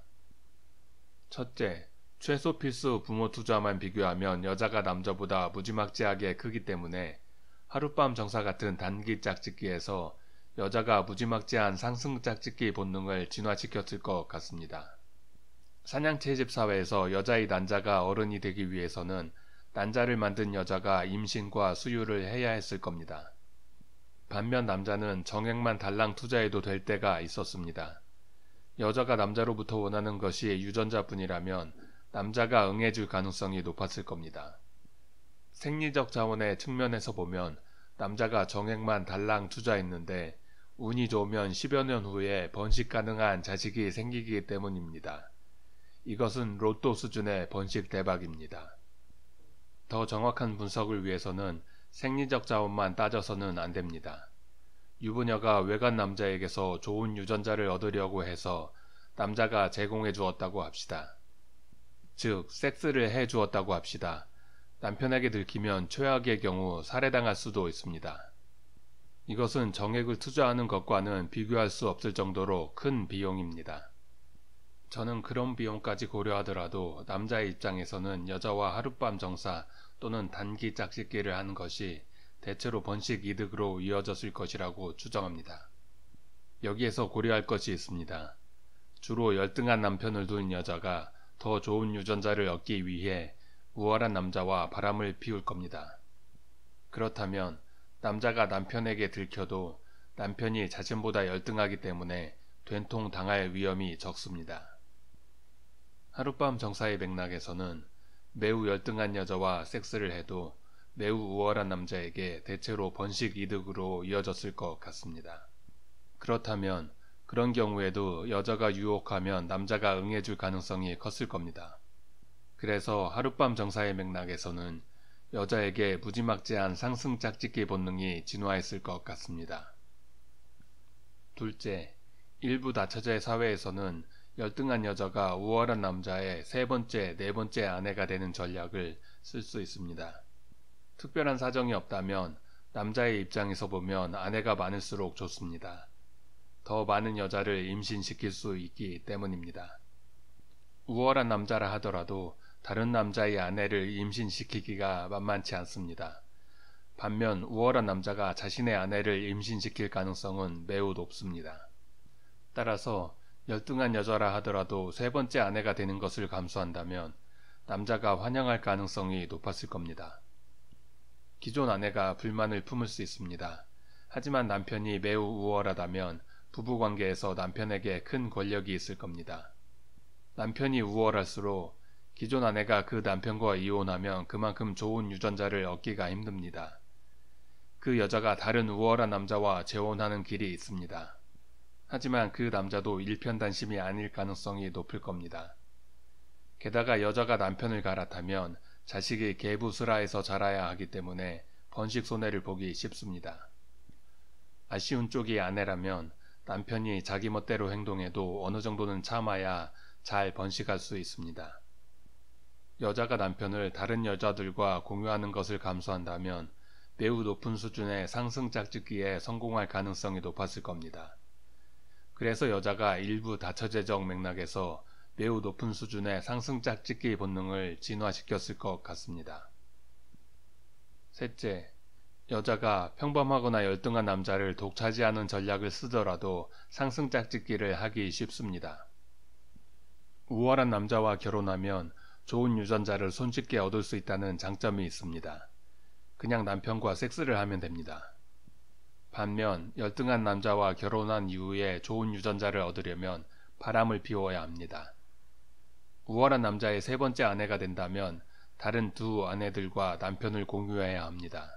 첫째, 최소 필수 부모 투자만 비교하면 여자가 남자보다 무지막지하게 크기 때문에 하룻밤 정사 같은 단기 짝짓기에서 여자가 무지막지한 상승 짝짓기 본능을 진화시켰을 것 같습니다. 사냥채집 사회에서 여자의 난자가 어른이 되기 위해서는 난자를 만든 여자가 임신과 수유를 해야 했을 겁니다. 반면 남자는 정액만 달랑 투자해도 될 때가 있었습니다. 여자가 남자로부터 원하는 것이 유전자뿐이라면 남자가 응해줄 가능성이 높았을 겁니다. 생리적 자원의 측면에서 보면 남자가 정액만 달랑 투자했는데 운이 좋으면 십여 년 후에 번식 가능한 자식이 생기기 때문입니다. 이것은 로또 수준의 번식 대박입니다. 더 정확한 분석을 위해서는 생리적 자원만 따져서는 안 됩니다. 유부녀가 외간 남자에게서 좋은 유전자를 얻으려고 해서 남자가 제공해 주었다고 합시다. 즉, 섹스를 해 주었다고 합시다. 남편에게 들키면 최악의 경우 살해당할 수도 있습니다. 이것은 정액을 투자하는 것과는 비교할 수 없을 정도로 큰 비용입니다. 저는 그런 비용까지 고려하더라도 남자의 입장에서는 여자와 하룻밤 정사 또는 단기 짝짓기를 하는 것이 대체로 번식 이득으로 이어졌을 것이라고 추정합니다. 여기에서 고려할 것이 있습니다. 주로 열등한 남편을 둔 여자가 더 좋은 유전자를 얻기 위해 우월한 남자와 바람을 피울 겁니다. 그렇다면 남자가 남편에게 들켜도 남편이 자신보다 열등하기 때문에 된통 당할 위험이 적습니다. 하룻밤 정사의 맥락에서는 매우 열등한 여자와 섹스를 해도 매우 우월한 남자에게 대체로 번식 이득으로 이어졌을 것 같습니다. 그렇다면 그런 경우에도 여자가 유혹하면 남자가 응해줄 가능성이 컸을 겁니다. 그래서 하룻밤 정사의 맥락에서는 여자에게 무지막지한 상승 짝짓기 본능이 진화했을 것 같습니다. 둘째, 일부 다처제 사회에서는 열등한 여자가 우월한 남자의 세 번째, 네 번째 아내가 되는 전략을 쓸 수 있습니다. 특별한 사정이 없다면 남자의 입장에서 보면 아내가 많을수록 좋습니다. 더 많은 여자를 임신시킬 수 있기 때문입니다. 우월한 남자라 하더라도 다른 남자의 아내를 임신시키기가 만만치 않습니다. 반면 우월한 남자가 자신의 아내를 임신시킬 가능성은 매우 높습니다. 따라서 열등한 여자라 하더라도 세 번째 아내가 되는 것을 감수한다면 남자가 환영할 가능성이 높았을 겁니다. 기존 아내가 불만을 품을 수 있습니다. 하지만 남편이 매우 우월하다면 부부관계에서 남편에게 큰 권력이 있을 겁니다. 남편이 우월할수록 기존 아내가 그 남편과 이혼하면 그만큼 좋은 유전자를 얻기가 힘듭니다. 그 여자가 다른 우월한 남자와 재혼하는 길이 있습니다. 하지만 그 남자도 일편단심이 아닐 가능성이 높을 겁니다. 게다가 여자가 남편을 갈아타면 자식이 계부스라에서 자라야 하기 때문에 번식 손해를 보기 쉽습니다. 아쉬운 쪽이 아내라면 남편이 자기 멋대로 행동해도 어느 정도는 참아야 잘 번식할 수 있습니다. 여자가 남편을 다른 여자들과 공유하는 것을 감수한다면 매우 높은 수준의 상승 짝짓기에 성공할 가능성이 높았을 겁니다. 그래서 여자가 일부 다처제적 맥락에서 매우 높은 수준의 상승 짝짓기 본능을 진화시켰을 것 같습니다. 셋째, 여자가 평범하거나 열등한 남자를 독차지하는 전략을 쓰더라도 상승 짝짓기를 하기 쉽습니다. 우월한 남자와 결혼하면 좋은 유전자를 손쉽게 얻을 수 있다는 장점이 있습니다. 그냥 남편과 섹스를 하면 됩니다. 반면 열등한 남자와 결혼한 이후에 좋은 유전자를 얻으려면 바람을 피워야 합니다. 우월한 남자의 세 번째 아내가 된다면 다른 두 아내들과 남편을 공유해야 합니다.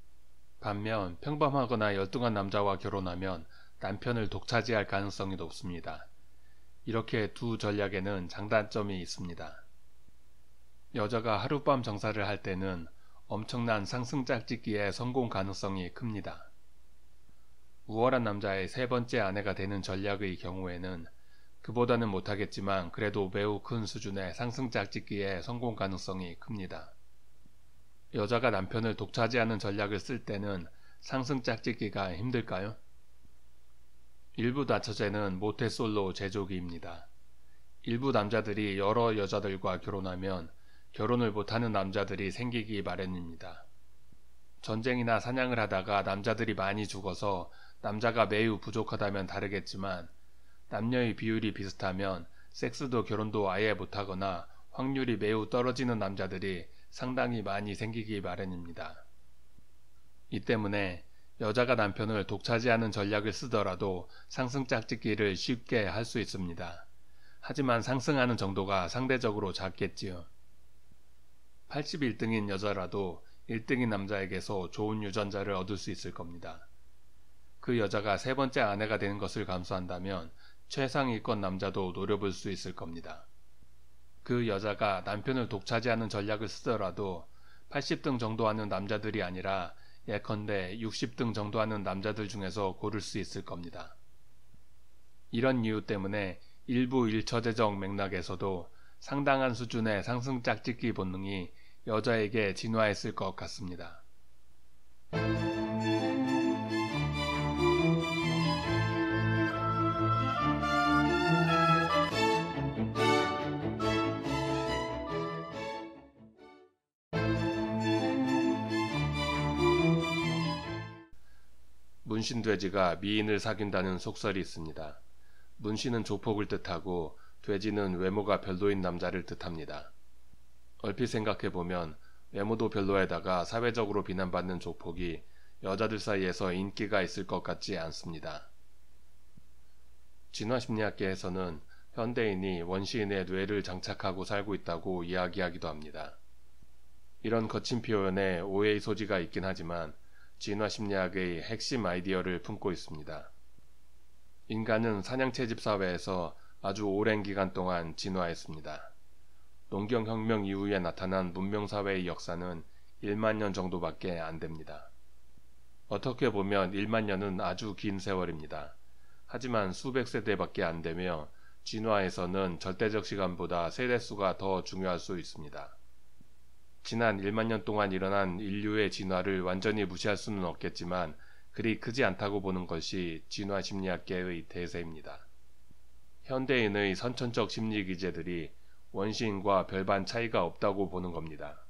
반면 평범하거나 열등한 남자와 결혼하면 남편을 독차지할 가능성이 높습니다. 이렇게 두 전략에는 장단점이 있습니다. 여자가 하룻밤 정사를 할 때는 엄청난 상승 짝짓기의 성공 가능성이 큽니다. 우월한 남자의 세 번째 아내가 되는 전략의 경우에는 그보다는 못하겠지만 그래도 매우 큰 수준의 상승 짝짓기의 성공 가능성이 큽니다. 여자가 남편을 독차지하는 전략을 쓸 때는 상승 짝짓기가 힘들까요? 일부 다처제는 모태솔로 제조기입니다. 일부 남자들이 여러 여자들과 결혼하면 결혼을 못하는 남자들이 생기기 마련입니다. 전쟁이나 사냥을 하다가 남자들이 많이 죽어서 남자가 매우 부족하다면 다르겠지만 남녀의 비율이 비슷하면 섹스도 결혼도 아예 못하거나 확률이 매우 떨어지는 남자들이 상당히 많이 생기기 마련입니다. 이 때문에 여자가 남편을 독차지하는 전략을 쓰더라도 상승 짝짓기를 쉽게 할 수 있습니다. 하지만 상승하는 정도가 상대적으로 작겠지요. 팔십일 등인 여자라도 일 등인 남자에게서 좋은 유전자를 얻을 수 있을 겁니다. 그 여자가 세 번째 아내가 되는 것을 감수한다면 최상위권 남자도 노려볼 수 있을 겁니다. 그 여자가 남편을 독차지하는 전략을 쓰더라도 팔십 등 정도 하는 남자들이 아니라 예컨대 육십 등 정도 하는 남자들 중에서 고를 수 있을 겁니다. 이런 이유 때문에 일부 일처제적 맥락에서도 상당한 수준의 상승 짝짓기 본능이 여자에게 진화했을 것 같습니다. 문신돼지가 미인을 사귄다는 속설이 있습니다. 문신은 조폭을 뜻하고 돼지는 외모가 별로인 남자를 뜻합니다. 얼핏 생각해보면 외모도 별로에다가 사회적으로 비난받는 조폭이 여자들 사이에서 인기가 있을 것 같지 않습니다. 진화심리학계에서는 현대인이 원시인의 뇌를 장착하고 살고 있다고 이야기하기도 합니다. 이런 거친 표현에 오해의 소지가 있긴 하지만 진화심리학의 핵심 아이디어를 품고 있습니다. 인간은 사냥채집 사회에서 아주 오랜 기간 동안 진화했습니다. 농경혁명 이후에 나타난 문명사회의 역사는 일만 년 정도밖에 안 됩니다. 어떻게 보면 일만 년은 아주 긴 세월입니다. 하지만 수백 세대밖에 안 되며 진화에서는 절대적 시간보다 세대수가 더 중요할 수 있습니다. 지난 일만 년 동안 일어난 인류의 진화를 완전히 무시할 수는 없겠지만 그리 크지 않다고 보는 것이 진화 심리학계의 대세입니다. 현대인의 선천적 심리 기제들이 원시인과 별반 차이가 없다고 보는 겁니다.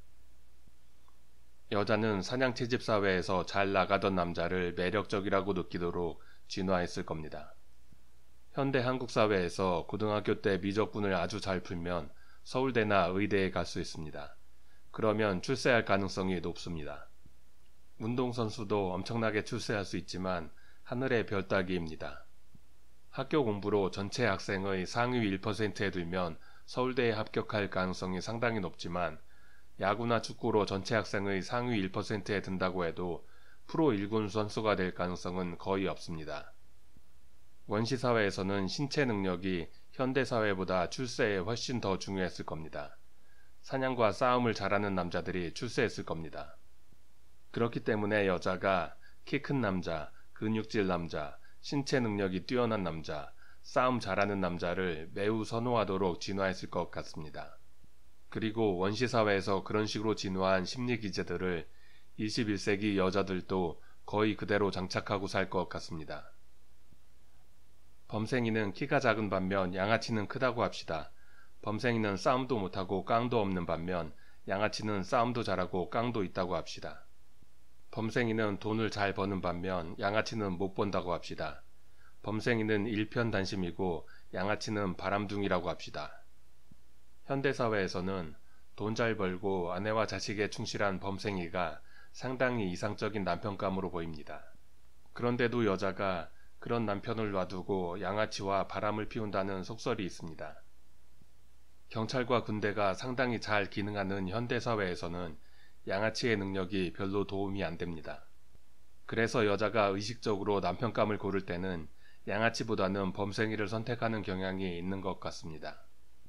여자는 사냥 채집 사회에서 잘 나가던 남자를 매력적이라고 느끼도록 진화했을 겁니다. 현대 한국 사회에서 고등학교 때 미적분을 아주 잘 풀면 서울대나 의대에 갈 수 있습니다. 그러면 출세할 가능성이 높습니다. 운동선수도 엄청나게 출세할 수 있지만 하늘의 별 따기입니다. 학교 공부로 전체 학생의 상위 일 퍼센트에 들면 서울대에 합격할 가능성이 상당히 높지만 야구나 축구로 전체 학생의 상위 일 퍼센트에 든다고 해도 프로 일 군 선수가 될 가능성은 거의 없습니다. 원시사회에서는 신체 능력이 현대사회보다 출세에 훨씬 더 중요했을 겁니다. 사냥과 싸움을 잘하는 남자들이 출세했을 겁니다. 그렇기 때문에 여자가 키 큰 남자, 근육질 남자, 신체 능력이 뛰어난 남자, 싸움 잘하는 남자를 매우 선호하도록 진화했을 것 같습니다. 그리고 원시사회에서 그런 식으로 진화한 심리 기제들을 이십일 세기 여자들도 거의 그대로 장착하고 살 것 같습니다. 범생이는 키가 작은 반면 양아치는 크다고 합시다. 범생이는 싸움도 못하고 깡도 없는 반면 양아치는 싸움도 잘하고 깡도 있다고 합시다. 범생이는 돈을 잘 버는 반면 양아치는 못 번다고 합시다. 범생이는 일편단심이고 양아치는 바람둥이라고 합시다. 현대사회에서는 돈 잘 벌고 아내와 자식에 충실한 범생이가 상당히 이상적인 남편감으로 보입니다. 그런데도 여자가 그런 남편을 놔두고 양아치와 바람을 피운다는 속설이 있습니다. 경찰과 군대가 상당히 잘 기능하는 현대사회에서는 양아치의 능력이 별로 도움이 안 됩니다. 그래서 여자가 의식적으로 남편감을 고를 때는 양아치보다는 범생이를 선택하는 경향이 있는 것 같습니다.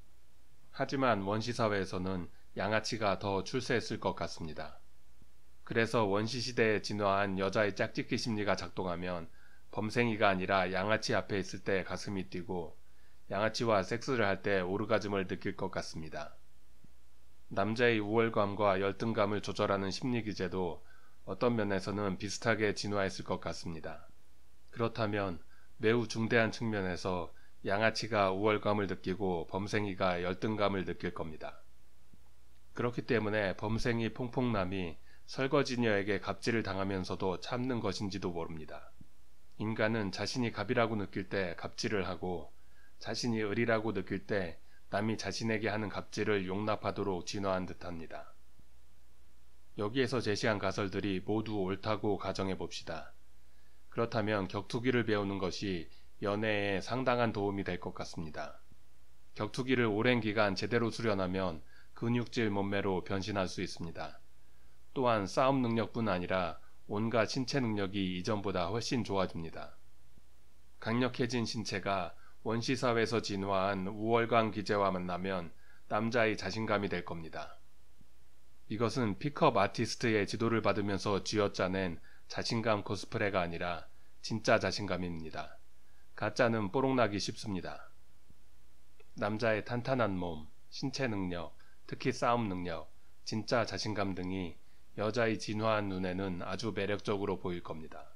하지만 원시사회에서는 양아치가 더 출세했을 것 같습니다. 그래서 원시시대에 진화한 여자의 짝짓기 심리가 작동하면 범생이가 아니라 양아치 앞에 있을 때 가슴이 뛰고 양아치와 섹스를 할 때 오르가즘을 느낄 것 같습니다. 남자의 우월감과 열등감을 조절하는 심리 기제도 어떤 면에서는 비슷하게 진화했을 것 같습니다. 그렇다면 매우 중대한 측면에서 양아치가 우월감을 느끼고 범생이가 열등감을 느낄 겁니다. 그렇기 때문에 범생이 퐁퐁남이 설거지녀에게 갑질을 당하면서도 참는 것인지도 모릅니다. 인간은 자신이 갑이라고 느낄 때 갑질을 하고 자신이 을이라고 느낄 때 남이 자신에게 하는 갑질을 용납하도록 진화한 듯합니다. 여기에서 제시한 가설들이 모두 옳다고 가정해 봅시다. 그렇다면 격투기를 배우는 것이 연애에 상당한 도움이 될 것 같습니다. 격투기를 오랜 기간 제대로 수련하면 근육질 몸매로 변신할 수 있습니다. 또한 싸움 능력뿐 아니라 온갖 신체 능력이 이전보다 훨씬 좋아집니다. 강력해진 신체가 원시사회에서 진화한 우월감 기제와 만나면 남자의 자신감이 될 겁니다. 이것은 픽업 아티스트의 지도를 받으면서 쥐어짜낸 자신감 코스프레가 아니라 진짜 자신감입니다. 가짜는 뽀록나기 쉽습니다. 남자의 탄탄한 몸, 신체 능력, 특히 싸움 능력, 진짜 자신감 등이 여자의 진화한 눈에는 아주 매력적으로 보일 겁니다.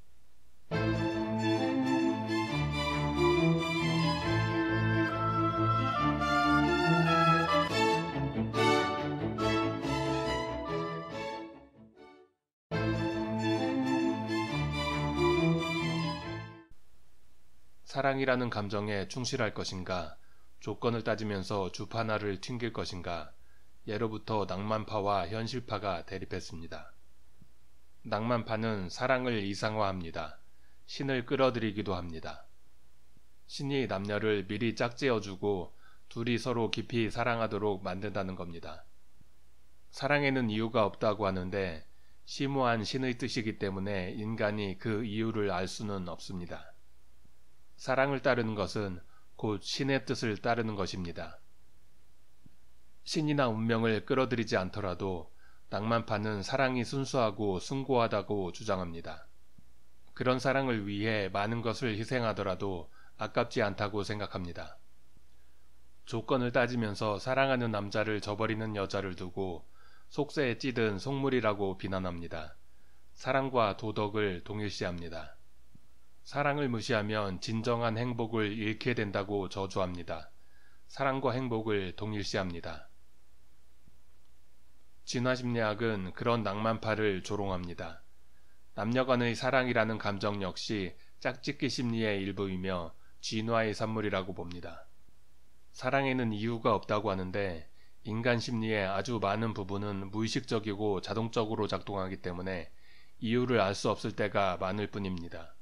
사랑이라는 감정에 충실할 것인가, 조건을 따지면서 주파나를 튕길 것인가, 예로부터 낭만파와 현실파가 대립했습니다. 낭만파는 사랑을 이상화합니다. 신을 끌어들이기도 합니다. 신이 남녀를 미리 짝지어주고 둘이 서로 깊이 사랑하도록 만든다는 겁니다. 사랑에는 이유가 없다고 하는데 심오한 신의 뜻이기 때문에 인간이 그 이유를 알 수는 없습니다. 사랑을 따르는 것은 곧 신의 뜻을 따르는 것입니다. 신이나 운명을 끌어들이지 않더라도 낭만파는 사랑이 순수하고 숭고하다고 주장합니다. 그런 사랑을 위해 많은 것을 희생하더라도 아깝지 않다고 생각합니다. 조건을 따지면서 사랑하는 남자를 저버리는 여자를 두고 속세에 찌든 속물이라고 비난합니다. 사랑과 도덕을 동일시합니다. 사랑을 무시하면 진정한 행복을 잃게 된다고 저주합니다. 사랑과 행복을 동일시합니다. 진화심리학은 그런 낭만파를 조롱합니다. 남녀간의 사랑이라는 감정 역시 짝짓기 심리의 일부이며 진화의 산물이라고 봅니다. 사랑에는 이유가 없다고 하는데 인간 심리의 아주 많은 부분은 무의식적이고 자동적으로 작동하기 때문에 이유를 알 수 없을 때가 많을 뿐입니다.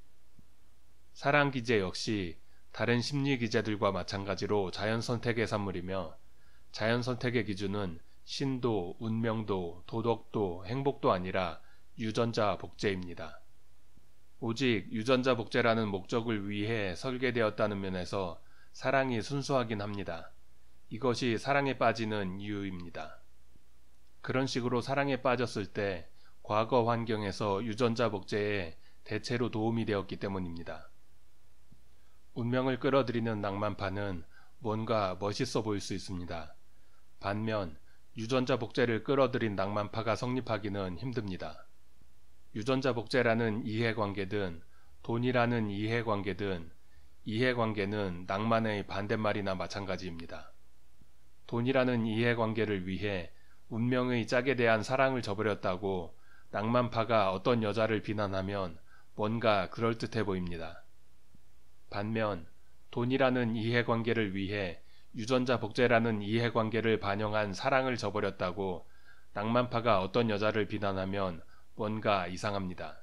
사랑 기제 역시 다른 심리 기제들과 마찬가지로 자연 선택의 산물이며 자연 선택의 기준은 신도, 운명도, 도덕도, 행복도 아니라 유전자 복제입니다. 오직 유전자 복제라는 목적을 위해 설계되었다는 면에서 사랑이 순수하긴 합니다. 이것이 사랑에 빠지는 이유입니다. 그런 식으로 사랑에 빠졌을 때 과거 환경에서 유전자 복제에 대체로 도움이 되었기 때문입니다. 운명을 끌어들이는 낭만파는 뭔가 멋있어 보일 수 있습니다. 반면 유전자 복제를 끌어들인 낭만파가 성립하기는 힘듭니다. 유전자 복제라는 이해관계든 돈이라는 이해관계든 이해관계는 낭만의 반대말이나 마찬가지입니다. 돈이라는 이해관계를 위해 운명의 짝에 대한 사랑을 저버렸다고 낭만파가 어떤 여자를 비난하면 뭔가 그럴듯해 보입니다. 반면 돈이라는 이해관계를 위해 유전자 복제라는 이해관계를 반영한 사랑을 저버렸다고 낭만파가 어떤 여자를 비난하면 뭔가 이상합니다.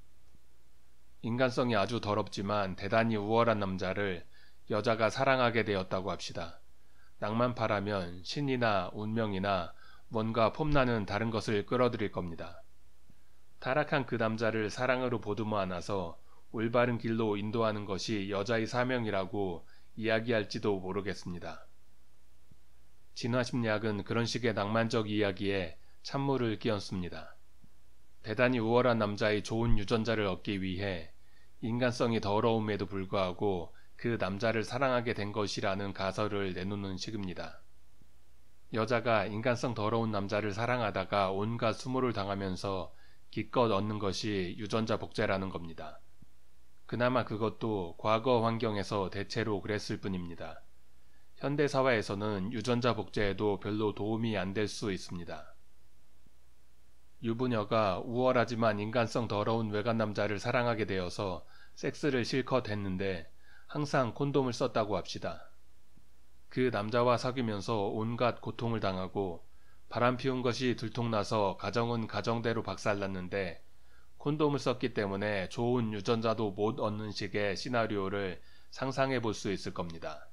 인간성이 아주 더럽지만 대단히 우월한 남자를 여자가 사랑하게 되었다고 합시다. 낭만파라면 신이나 운명이나 뭔가 폼나는 다른 것을 끌어들일 겁니다. 타락한 그 남자를 사랑으로 보듬어 안아서 올바른 길로 인도하는 것이 여자의 사명이라고 이야기할지도 모르겠습니다. 진화심리학은 그런 식의 낭만적 이야기에 찬물을 끼얹습니다. 대단히 우월한 남자의 좋은 유전자를 얻기 위해 인간성이 더러움에도 불구하고 그 남자를 사랑하게 된 것이라는 가설을 내놓는 식입니다. 여자가 인간성 더러운 남자를 사랑하다가 온갖 수모를 당하면서 기껏 얻는 것이 유전자 복제라는 겁니다. 그나마 그것도 과거 환경에서 대체로 그랬을 뿐입니다. 현대사회에서는 유전자 복제에도 별로 도움이 안 될 수 있습니다. 유부녀가 우월하지만 인간성 더러운 외간 남자를 사랑하게 되어서 섹스를 실컷 했는데 항상 콘돔을 썼다고 합시다. 그 남자와 사귀면서 온갖 고통을 당하고 바람 피운 것이 들통나서 가정은 가정대로 박살났는데 콘돔을 썼기 때문에 좋은 유전자도 못 얻는 식의 시나리오를 상상해 볼 수 있을 겁니다.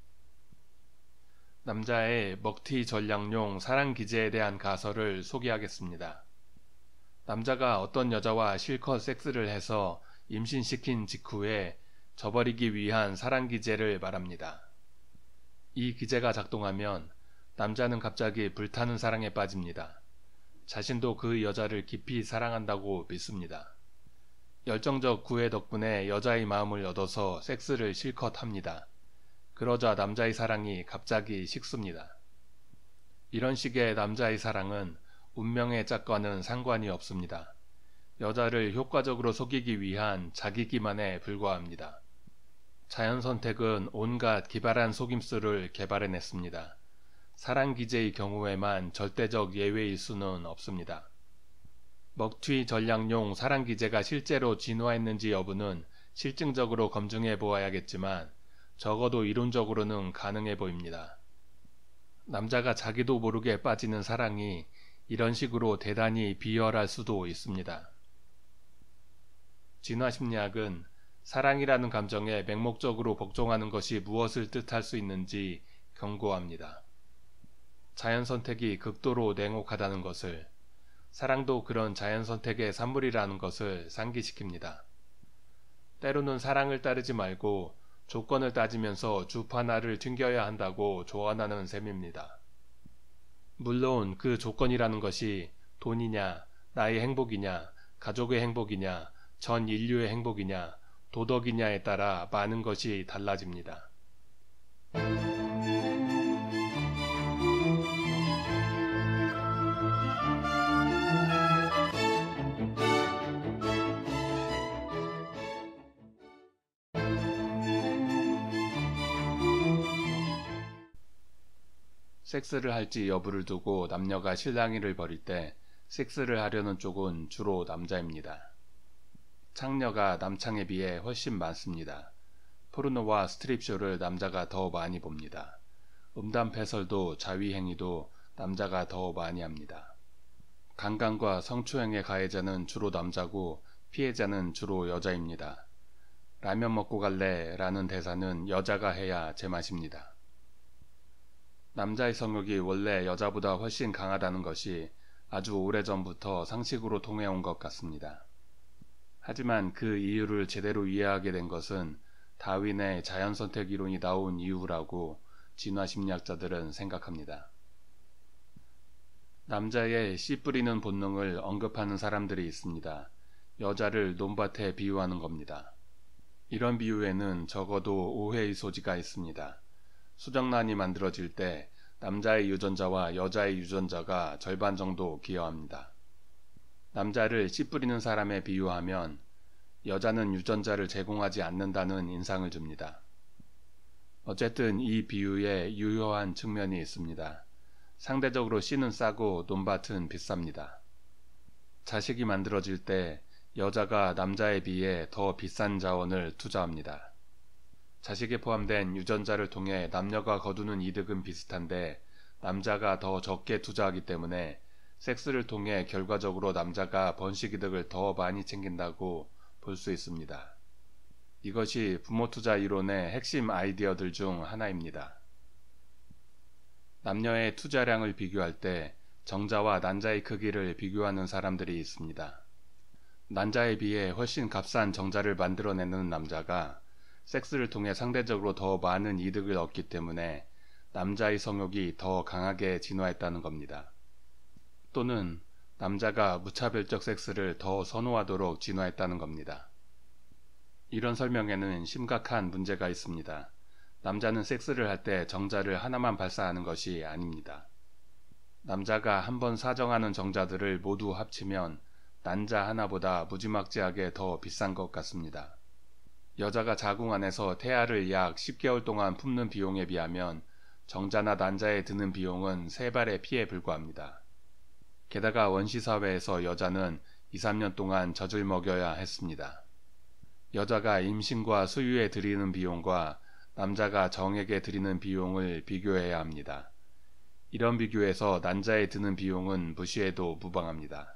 남자의 먹튀 전략용 사랑 기제에 대한 가설을 소개하겠습니다. 남자가 어떤 여자와 실컷 섹스를 해서 임신시킨 직후에 저버리기 위한 사랑 기제를 말합니다. 이 기제가 작동하면 남자는 갑자기 불타는 사랑에 빠집니다. 자신도 그 여자를 깊이 사랑한다고 믿습니다. 열정적 구애 덕분에 여자의 마음을 얻어서 섹스를 실컷 합니다. 그러자 남자의 사랑이 갑자기 식습니다. 이런 식의 남자의 사랑은 운명의 짝과는 상관이 없습니다. 여자를 효과적으로 속이기 위한 자기 기만에 불과합니다. 자연 선택은 온갖 기발한 속임수를 개발해냈습니다. 사랑 기제의 경우에만 절대적 예외일 수는 없습니다. 먹튀 전략용 사랑 기제가 실제로 진화했는지 여부는 실증적으로 검증해 보아야겠지만 적어도 이론적으로는 가능해 보입니다. 남자가 자기도 모르게 빠지는 사랑이 이런 식으로 대단히 비열할 수도 있습니다. 진화심리학은 사랑이라는 감정에 맹목적으로 복종하는 것이 무엇을 뜻할 수 있는지 경고합니다. 자연 선택이 극도로 냉혹하다는 것을, 사랑도 그런 자연 선택의 산물이라는 것을 상기시킵니다. 때로는 사랑을 따르지 말고 조건을 따지면서 주파나를 튕겨야 한다고 조언하는 셈입니다. 물론 그 조건이라는 것이 돈이냐, 나의 행복이냐, 가족의 행복이냐, 전 인류의 행복이냐, 도덕이냐에 따라 많은 것이 달라집니다. 섹스를 할지 여부를 두고 남녀가 실랑이를 벌일 때 섹스를 하려는 쪽은 주로 남자입니다. 창녀가 남창에 비해 훨씬 많습니다. 포르노와 스트립쇼를 남자가 더 많이 봅니다. 음담 패설도 자위행위도 남자가 더 많이 합니다. 강간과 성추행의 가해자는 주로 남자고 피해자는 주로 여자입니다. 라면 먹고 갈래? 라는 대사는 여자가 해야 제맛입니다. 남자의 성욕이 원래 여자보다 훨씬 강하다는 것이 아주 오래전부터 상식으로 통해온 것 같습니다. 하지만 그 이유를 제대로 이해하게 된 것은 다윈의 자연선택 이론이 나온 이후라고 진화심리학자들은 생각합니다. 남자의 씨 뿌리는 본능을 언급하는 사람들이 있습니다. 여자를 논밭에 비유하는 겁니다. 이런 비유에는 적어도 오해의 소지가 있습니다. 수정란이 만들어질 때 남자의 유전자와 여자의 유전자가 절반 정도 기여합니다. 남자를 씨 뿌리는 사람에 비유하면 여자는 유전자를 제공하지 않는다는 인상을 줍니다. 어쨌든 이 비유에 유효한 측면이 있습니다. 상대적으로 씨는 싸고 논밭은 비쌉니다. 자식이 만들어질 때 여자가 남자에 비해 더 비싼 자원을 투자합니다. 자식에 포함된 유전자를 통해 남녀가 거두는 이득은 비슷한데 남자가 더 적게 투자하기 때문에 섹스를 통해 결과적으로 남자가 번식 이득을 더 많이 챙긴다고 볼 수 있습니다. 이것이 부모 투자 이론의 핵심 아이디어들 중 하나입니다. 남녀의 투자량을 비교할 때 정자와 난자의 크기를 비교하는 사람들이 있습니다. 난자에 비해 훨씬 값싼 정자를 만들어내는 남자가 섹스를 통해 상대적으로 더 많은 이득을 얻기 때문에 남자의 성욕이 더 강하게 진화했다는 겁니다. 또는 남자가 무차별적 섹스를 더 선호하도록 진화했다는 겁니다. 이런 설명에는 심각한 문제가 있습니다. 남자는 섹스를 할 때 정자를 하나만 발사하는 것이 아닙니다. 남자가 한번 사정하는 정자들을 모두 합치면 난자 하나보다 무지막지하게 더 비싼 것 같습니다. 여자가 자궁 안에서 태아를 약 십 개월 동안 품는 비용에 비하면 정자나 난자에 드는 비용은 세 발의 피에 불과합니다. 게다가 원시사회에서 여자는 이, 삼 년 동안 젖을 먹여야 했습니다. 여자가 임신과 수유에 들이는 비용과 남자가 정액에 들이는 비용을 비교해야 합니다. 이런 비교에서 난자에 드는 비용은 무시해도 무방합니다.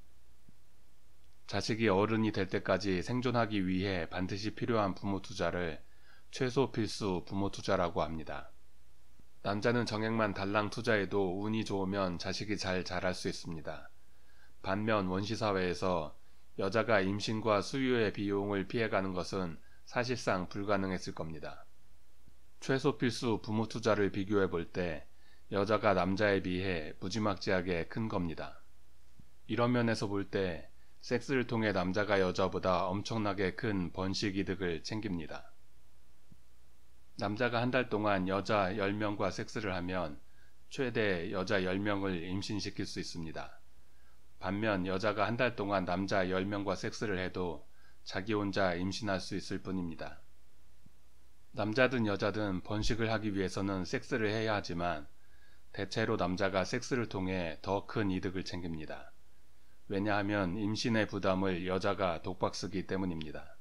자식이 어른이 될 때까지 생존하기 위해 반드시 필요한 부모 투자를 최소 필수 부모 투자라고 합니다. 남자는 정액만 달랑 투자해도 운이 좋으면 자식이 잘 자랄 수 있습니다. 반면 원시사회에서 여자가 임신과 수유의 비용을 피해가는 것은 사실상 불가능했을 겁니다. 최소 필수 부모 투자를 비교해 볼 때 여자가 남자에 비해 무지막지하게 큰 겁니다. 이런 면에서 볼 때 섹스를 통해 남자가 여자보다 엄청나게 큰 번식 이득을 챙깁니다. 남자가 한 달 동안 여자 열 명과 섹스를 하면 최대 여자 열 명을 임신시킬 수 있습니다. 반면 여자가 한 달 동안 남자 열 명과 섹스를 해도 자기 혼자 임신할 수 있을 뿐입니다. 남자든 여자든 번식을 하기 위해서는 섹스를 해야 하지만 대체로 남자가 섹스를 통해 더 큰 이득을 챙깁니다. 왜냐하면 임신의 부담을 여자가 독박 쓰기 때문입니다.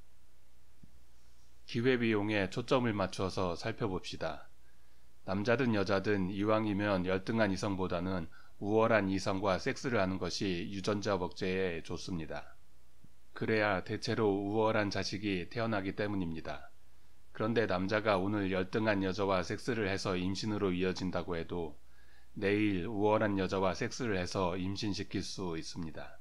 기회비용에 초점을 맞춰서 살펴봅시다. 남자든 여자든 이왕이면 열등한 이성보다는 우월한 이성과 섹스를 하는 것이 유전자 복제에 좋습니다. 그래야 대체로 우월한 자식이 태어나기 때문입니다. 그런데 남자가 오늘 열등한 여자와 섹스를 해서 임신으로 이어진다고 해도 내일 우월한 여자와 섹스를 해서 임신시킬 수 있습니다.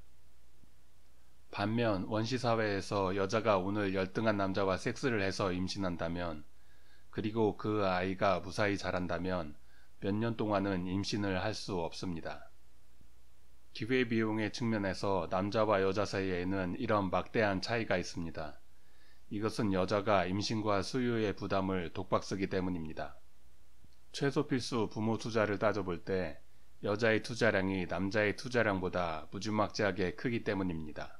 반면 원시사회에서 여자가 오늘 열등한 남자와 섹스를 해서 임신한다면 그리고 그 아이가 무사히 자란다면 몇 년 동안은 임신을 할 수 없습니다. 기회비용의 측면에서 남자와 여자 사이에는 이런 막대한 차이가 있습니다. 이것은 여자가 임신과 수유의 부담을 독박 쓰기 때문입니다. 최소 필수 부모 투자를 따져볼 때 여자의 투자량이 남자의 투자량보다 무지막지하게 크기 때문입니다.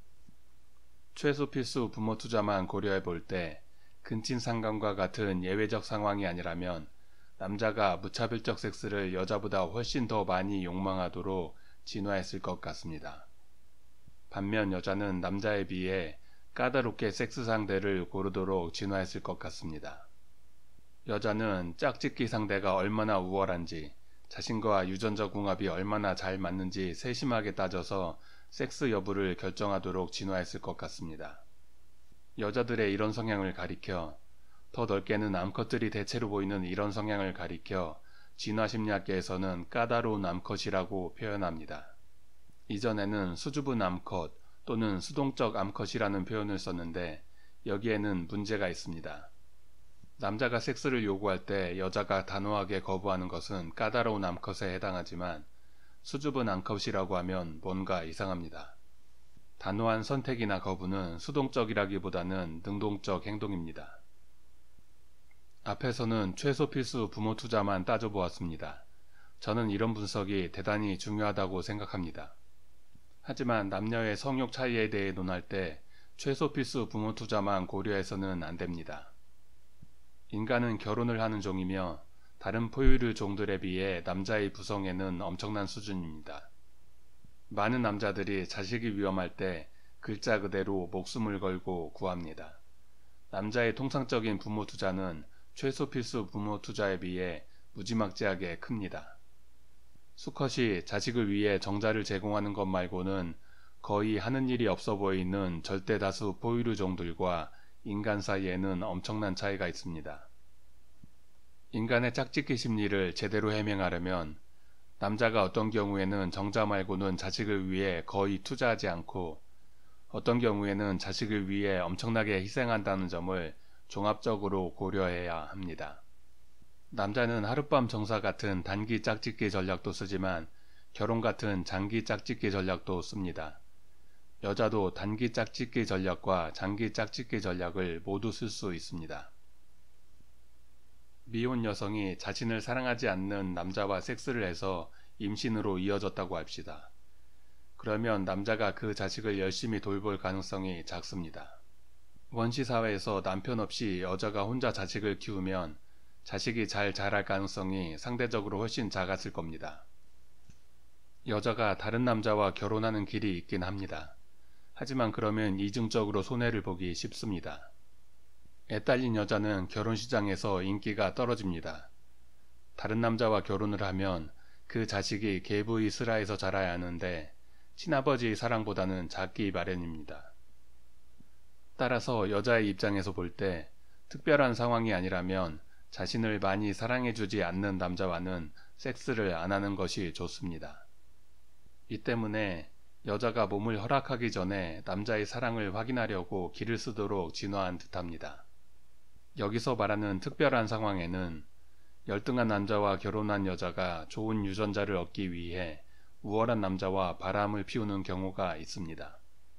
최소 필수 부모 투자만 고려해 볼 때 근친상간과 같은 예외적 상황이 아니라면 남자가 무차별적 섹스를 여자보다 훨씬 더 많이 욕망하도록 진화했을 것 같습니다. 반면 여자는 남자에 비해 까다롭게 섹스 상대를 고르도록 진화했을 것 같습니다. 여자는 짝짓기 상대가 얼마나 우월한지, 자신과 유전자 궁합이 얼마나 잘 맞는지 세심하게 따져서 섹스 여부를 결정하도록 진화했을 것 같습니다. 여자들의 이런 성향을 가리켜, 더 넓게는 암컷들이 대체로 보이는 이런 성향을 가리켜 진화심리학계에서는 까다로운 암컷이라고 표현합니다. 이전에는 수줍은 암컷 또는 수동적 암컷이라는 표현을 썼는데 여기에는 문제가 있습니다. 남자가 섹스를 요구할 때 여자가 단호하게 거부하는 것은 까다로운 암컷에 해당하지만 수줍은 암컷이라고 하면 뭔가 이상합니다. 단호한 선택이나 거부는 수동적이라기보다는 능동적 행동입니다. 앞에서는 최소 필수 부모 투자만 따져보았습니다. 저는 이런 분석이 대단히 중요하다고 생각합니다. 하지만 남녀의 성욕 차이에 대해 논할 때 최소 필수 부모 투자만 고려해서는 안 됩니다. 인간은 결혼을 하는 종이며 다른 포유류 종들에 비해 남자의 부성애는 엄청난 수준입니다. 많은 남자들이 자식이 위험할 때 글자 그대로 목숨을 걸고 구합니다. 남자의 통상적인 부모 투자는 최소 필수 부모 투자에 비해 무지막지하게 큽니다. 수컷이 자식을 위해 정자를 제공하는 것 말고는 거의 하는 일이 없어 보이는 절대 다수 포유류 종들과 인간 사이에는 엄청난 차이가 있습니다. 인간의 짝짓기 심리를 제대로 해명하려면 남자가 어떤 경우에는 정자 말고는 자식을 위해 거의 투자하지 않고 어떤 경우에는 자식을 위해 엄청나게 희생한다는 점을 종합적으로 고려해야 합니다. 남자는 하룻밤 정사 같은 단기 짝짓기 전략도 쓰지만 결혼 같은 장기 짝짓기 전략도 씁니다. 여자도 단기 짝짓기 전략과 장기 짝짓기 전략을 모두 쓸 수 있습니다. 미혼 여성이 자신을 사랑하지 않는 남자와 섹스를 해서 임신으로 이어졌다고 합시다. 그러면 남자가 그 자식을 열심히 돌볼 가능성이 작습니다. 원시사회에서 남편 없이 여자가 혼자 자식을 키우면 자식이 잘 자랄 가능성이 상대적으로 훨씬 작았을 겁니다. 여자가 다른 남자와 결혼하는 길이 있긴 합니다. 하지만 그러면 이중적으로 손해를 보기 쉽습니다. 애 딸린 여자는 결혼시장에서 인기가 떨어집니다. 다른 남자와 결혼을 하면 그 자식이 계부이스라에서 자라야 하는데 친아버지의 사랑보다는 작기 마련입니다. 따라서 여자의 입장에서 볼 때 특별한 상황이 아니라면 자신을 많이 사랑해주지 않는 남자와는 섹스를 안 하는 것이 좋습니다. 이 때문에 여자가 몸을 허락하기 전에 남자의 사랑을 확인하려고 기를 쓰도록 진화한 듯합니다. 여기서 말하는 특별한 상황에는 열등한 남자와 결혼한 여자가 좋은 유전자를 얻기 위해 우월한 남자와 바람을 피우는 경우가 있습니다.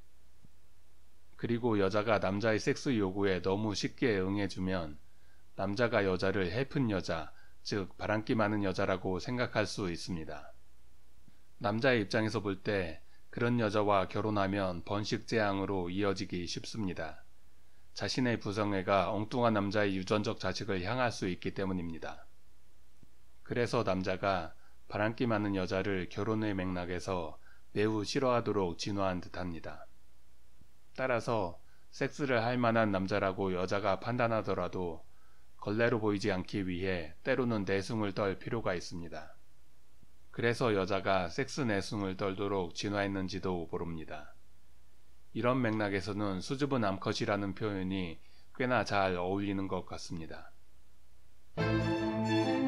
그리고 여자가 남자의 섹스 요구에 너무 쉽게 응해주면 남자가 여자를 해픈 여자, 즉 바람기 많은 여자라고 생각할 수 있습니다. 남자의 입장에서 볼 때 그런 여자와 결혼하면 번식재앙으로 이어지기 쉽습니다. 자신의 부성애가 엉뚱한 남자의 유전적 자식을 향할 수 있기 때문입니다. 그래서 남자가 바람기 많은 여자를 결혼의 맥락에서 매우 싫어하도록 진화한 듯합니다. 따라서 섹스를 할 만한 남자라고 여자가 판단하더라도 걸레로 보이지 않기 위해 때로는 내숭을 떨 필요가 있습니다. 그래서 여자가 섹스 내숭을 떨도록 진화했는지도 모릅니다. 이런 맥락에서는 수줍은 암컷이라는 표현이 꽤나 잘 어울리는 것 같습니다.